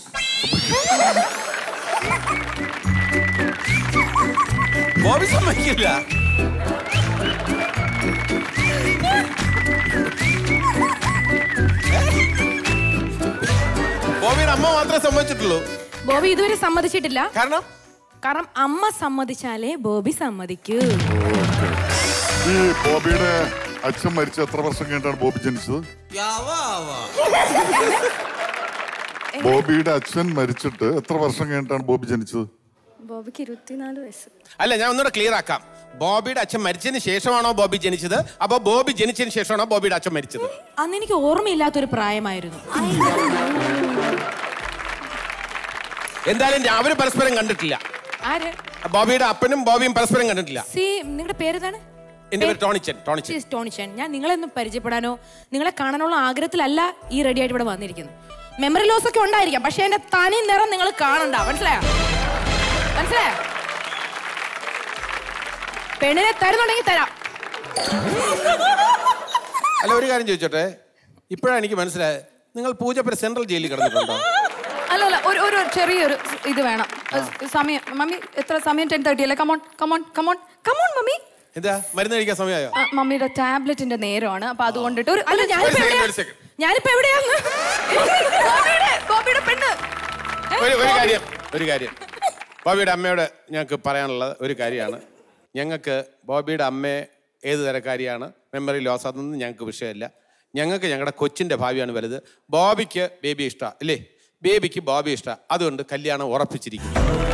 ബോബി സമ്മതിക്കില്ല. ബോബിയുടെ അമ്മ മാത്രമേ സമ്മതിച്ചിട്ടുള്ളൂ. ബോബി ഇതുവരെ സമ്മതിച്ചിട്ടില്ല. കാരണം കാരണം അമ്മ സമ്മതിച്ചാലേ ബോബി സമ്മതിക്കൂ. ഈ ബോബിയുടെ അച്ഛൻ മരിച്ച എത്ര വർഷം കഴിഞ്ഞിട്ടാണ് ബോബി ജനിച്ചത്? ബോബിയുടെ അച്ഛൻ മരിച്ചിട്ട് എത്ര വർഷം കഴിഞ്ഞിട്ടാണ് ബോബി ജനിച്ചത്? ബോബിക്ക് ഇരുപത്തിനാല് വയസ്സ്. അല്ല, ഞാൻ ഒന്നുകൂടെ ക്ലിയർ ആക്കാം. ബോബിയുടെ അച്ഛൻ മരിച്ചതിന് ശേഷമാണോ ബോബി ജനിച്ചത്? അപ്പൊ ബോബി ജനിച്ചതിന് ശേഷമാണോ ബോബിയുടെ അച്ഛൻ മരിച്ചത്? അന്ന് എനിക്ക് ഓർമ്മയില്ലാത്തൊരു പ്രായമായിരുന്നു. എന്തായാലും അവര് പരസ്പരം കണ്ടിട്ടില്ല. ആര്? ബോബിയുടെ അപ്പനും ബോബിയും പരസ്പരം കണ്ടിട്ടില്ല. സി, നിങ്ങളുടെ പേരെന്താണ്? എന്റെ പേര് ടോണിച്ചൻ ടോണിച്ചൻ Yes, ടോണിച്ചൻ. ഞാൻ നിങ്ങളെ ഒന്ന് പരിചയപ്പെടാനോ നിങ്ങളെ കാണാനുള്ള ആഗ്രഹത്തിലല്ല ഈ റെഡി ആയിട്ട് ഇവിടെ വന്നിരിക്കുന്നത്. മെമ്മറി ലോസ് ഒക്കെ ഉണ്ടായിരിക്കാം, പക്ഷെ എന്റെ തനി നിറം നിങ്ങൾ കാണണ്ട. മനസ്സിലായോ? മനസ്സിലായോ? പെണ്ണിനെ തരുന്നുണ്ടെങ്കിൽ തരാം. അല്ല, ഒരു കാര്യം ചോദിച്ചോട്ടെ, ഇപ്പോഴാണ് എനിക്ക് മനസ്സിലായത് നിങ്ങൾ പൂജപ്പുര സെൻട്രൽ ജയിലിൽ കിടന്നിട്ടുണ്ടോ? അല്ല അല്ല ഒരു ഒരു ചെറിയൊരു ഇത് വേണം. സമയം മമ്മി എത്ര സമയം? ടെൻ തേർട്ടി അല്ലേ? Come on come on come on come on mummy. എന്താ മരുന്ന് കഴിക്കാൻ സമയമായോ? മമ്മിയുടെ ടാബ്ലറ്റിന്റെ നേരമാണ്, അപ്പൊ അതുകൊണ്ടിട്ട് ഒരു അല്ല ഞാനിപ്പോ എവിടെയാ ഞാനിപ്പോ എവിടെയാന്ന് ബോബിയുടെ പെണ്ണ്. ഒരു ഒരു കാര്യം ഒരു കാര്യം ബോബിയുടെ അമ്മയോട് ഞങ്ങൾക്ക് പറയാനുള്ളത് ഒരു കാര്യമാണ്. ഞങ്ങൾക്ക് ബോബിയുടെ അമ്മയെ ഏത് തരക്കാരിയാണ്, മെമ്മറി ലോസ്, അതൊന്നും ഞങ്ങൾക്ക് വിഷയമല്ല. ഞങ്ങൾക്ക് ഞങ്ങളുടെ കൊച്ചിൻ്റെ ഭാവിയാണ് വലുത്. ബോബിക്ക് ബേബി ഇഷ്ടമാണ് അല്ലേ? ബേബിക്ക് ബോബി ഇഷ്ടമാണ്. അതുകൊണ്ട് കല്യാണം ഉറപ്പിച്ചിരിക്കുന്നു.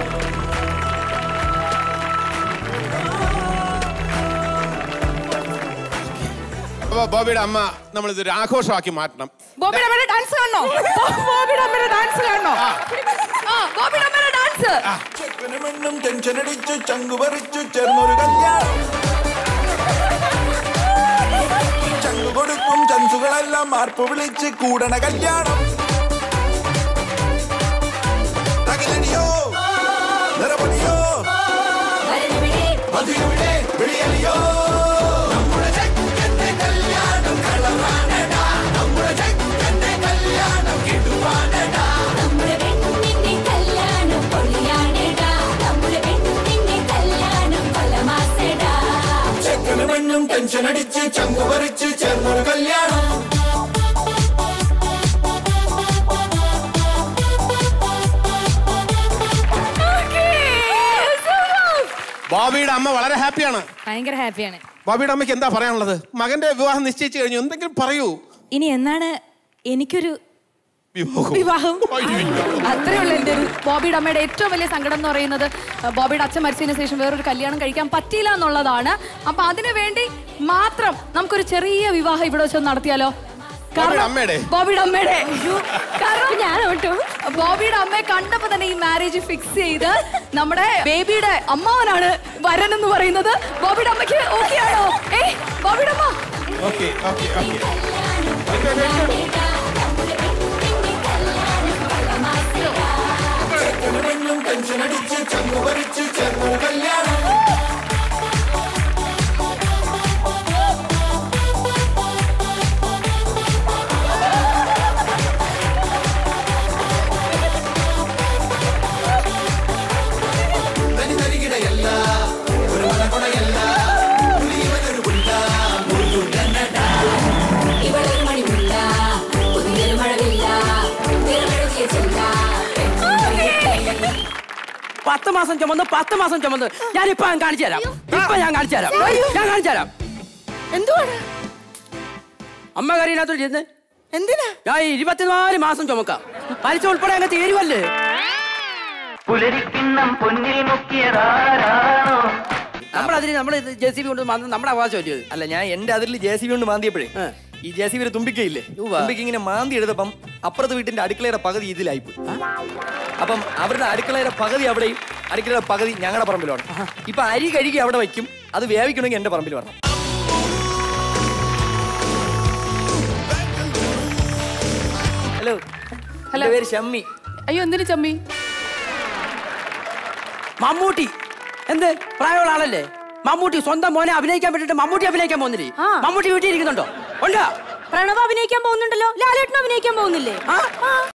അപ്പോൾ ബോബിയുടെ അമ്മ നമ്മളിതൊരു ആഘോഷമാക്കി മാറ്റണം. ബോബിയുടെ അമ്മയുടെ ഡാൻസ് കാണണോ? ബോബിയുടെ അമ്മയുടെ ഡാൻസ് കാണണോ? ആ ബോബിയുടെ അമ്മയുടെ ഡാൻസ്. പെണ്ണും ടെൻഷൻ അടിച്ചു ചങ്കു പറിച്ചു ചേർന്നൊരു കല്യാണം. ചങ്കു കൊടുക്കും ചൻസുകളെല്ലാം മാർപ്പ് വിളിച്ച് കൂടണ കല്യാണം. തകിലടിയോ നിറപൊടിയോ മധുരവിടെ വിളിയലിയോ നമ്മുടെ ചെക്കന്റെ കല്യാണം കളറാനടാ. നമ്മുടെ ചെക്കന്റെ കല്യാണം കിടുവാനടാ. നമ്മുടെ പെണ്ണിന്റെ കല്യാണം പൊളിയാനടാ. നമ്മുടെ പെണ്ണിന്റെ കല്യാണം പലമാസടാ. ചെക്കനും പെണ്ണും ടെൻഷൻ അടിച്ച് ചങ്കു പറിച്ച് ചേർന്നൊരു കല്യാണം. ബോബിയുടെ അമ്മ വളരെ ഹാപ്പിയാണ്. ഭയങ്കര ഹാപ്പിയാണ്. ബോബിയുടെ അമ്മയ്ക്ക് എന്താ പറയാനുള്ളത്? മകന്റെ വിവാഹം നിശ്ചയിച്ചു കഴിഞ്ഞു, എന്തെങ്കിലും പറയൂ. ഇനി എന്നാണ് എനിക്കൊരു വിവാഹം? അത്രേ ഉള്ളൂ എൻ്റെ ഒരു. ബോബിയുടെ അമ്മയുടെ ഏറ്റവും വലിയ സങ്കടം എന്ന് പറയുന്നത് ബോബിയുടെ അച്ഛൻ മരിച്ചതിന് ശേഷം വേറൊരു കല്യാണം കഴിക്കാൻ പറ്റിയില്ല എന്നുള്ളതാണ്. അപ്പൊ അതിനു വേണ്ടി മാത്രം നമുക്കൊരു ചെറിയ വിവാഹം ഇവിടെ വെച്ച് നടത്തിയാലോ? ബോബിയുടെ അമ്മയുടെ കാരണം ഞാൻ ബോബിയുടെ അമ്മയെ കണ്ടപ്പോ തന്നെ ഈ മാരേജ് ഫിക്സ് ചെയ്ത് നമ്മുടെ ബേബിയുടെ അമ്മാവനാണ് വരൻ എന്ന് പറയുന്നത്. ബോബിയുടെ അമ്മയ്ക്ക് ഓക്കെ ആണോ? ഏ ബോബിയുടെ അമ്മ ടെൻഷൻ അടിച്ച് ചങ്കു പറിച്ച് ചേർന്നൊരു കല്യാണം. പത്ത് മാസം ചുമന്ന് പത്ത് മാസം ചുമന്ന് ഞാനിപ്പോ ഞാൻ കാണിച്ചു തരാം. ഇപ്പൊ ഞാൻ കാണിച്ചു തരാം. ഞാൻ കാണിച്ചു തരാം. എന്തുവാണ് അമ്മ കറിയിനകത്തോട്ട് ചെന്ന് എന്തിനാ ഞാൻ ഇരുപത്തിനാല് മാസം ചുമക്കാം. പലിശ ഉൾപ്പെടെ അങ്ങ് തീരുവല്ലേ? പുലരിക്കിണ്ണം പൊന്നിൽ മുക്കിയതാരാണോ? നമ്മളതിന് നമ്മള് ജെ സി ബി കൊണ്ട് മാന്തുന്നത് നമ്മുടെ അവകാശമല്ലേ? അല്ല, ഞാൻ എന്റെ അതിൽ ജെ സി ബി കൊണ്ട് മാന്തിയപ്പോഴേ ഈ ജെ സി ബി തുമ്പിക്കയില്ലേ, തുമ്പിക്ക് ഇങ്ങനെ മാന്തി എടുത്തപ്പം അപ്പുറത്തെ വീട്ടിന്റെ അടുക്കളയുടെ പകുതി ഇതിലായിപ്പോയി. അപ്പം അവരുടെ അടുക്കളയുടെ പകുതി അവിടെയും അടുക്കളയുടെ പകുതി ഞങ്ങളുടെ പറമ്പിലാണ്. ഇപ്പൊ അരി കഴുകി അവിടെ വയ്ക്കും, അത് വേവിക്കണമെങ്കിൽ എന്റെ പറമ്പിൽ വരണം. ഹലോ ഹലോ, പേര് ഷമ്മി. അയ്യോ എന്തിനു ചമ്മി? മമ്മൂട്ടി എന്ത് പ്രായമുള്ള ആളല്ലേ? മമ്മൂട്ടി സ്വന്തം മോനെ അഭിനയിക്കാൻ പറ്റിട്ട് മമ്മൂട്ടി അഭിനയിക്കാൻ പോകുന്നില്ലേ? മമ്മൂട്ടി വീട്ടിൽ ഇരിക്കുന്നുണ്ടോ? ഉണ്ടോ? പ്രണവ് അഭിനയിക്കാൻ പോകുന്നുണ്ടല്ലോ, ലാലേട്ടൻ അഭിനയിക്കാൻ പോകുന്നില്ലേ?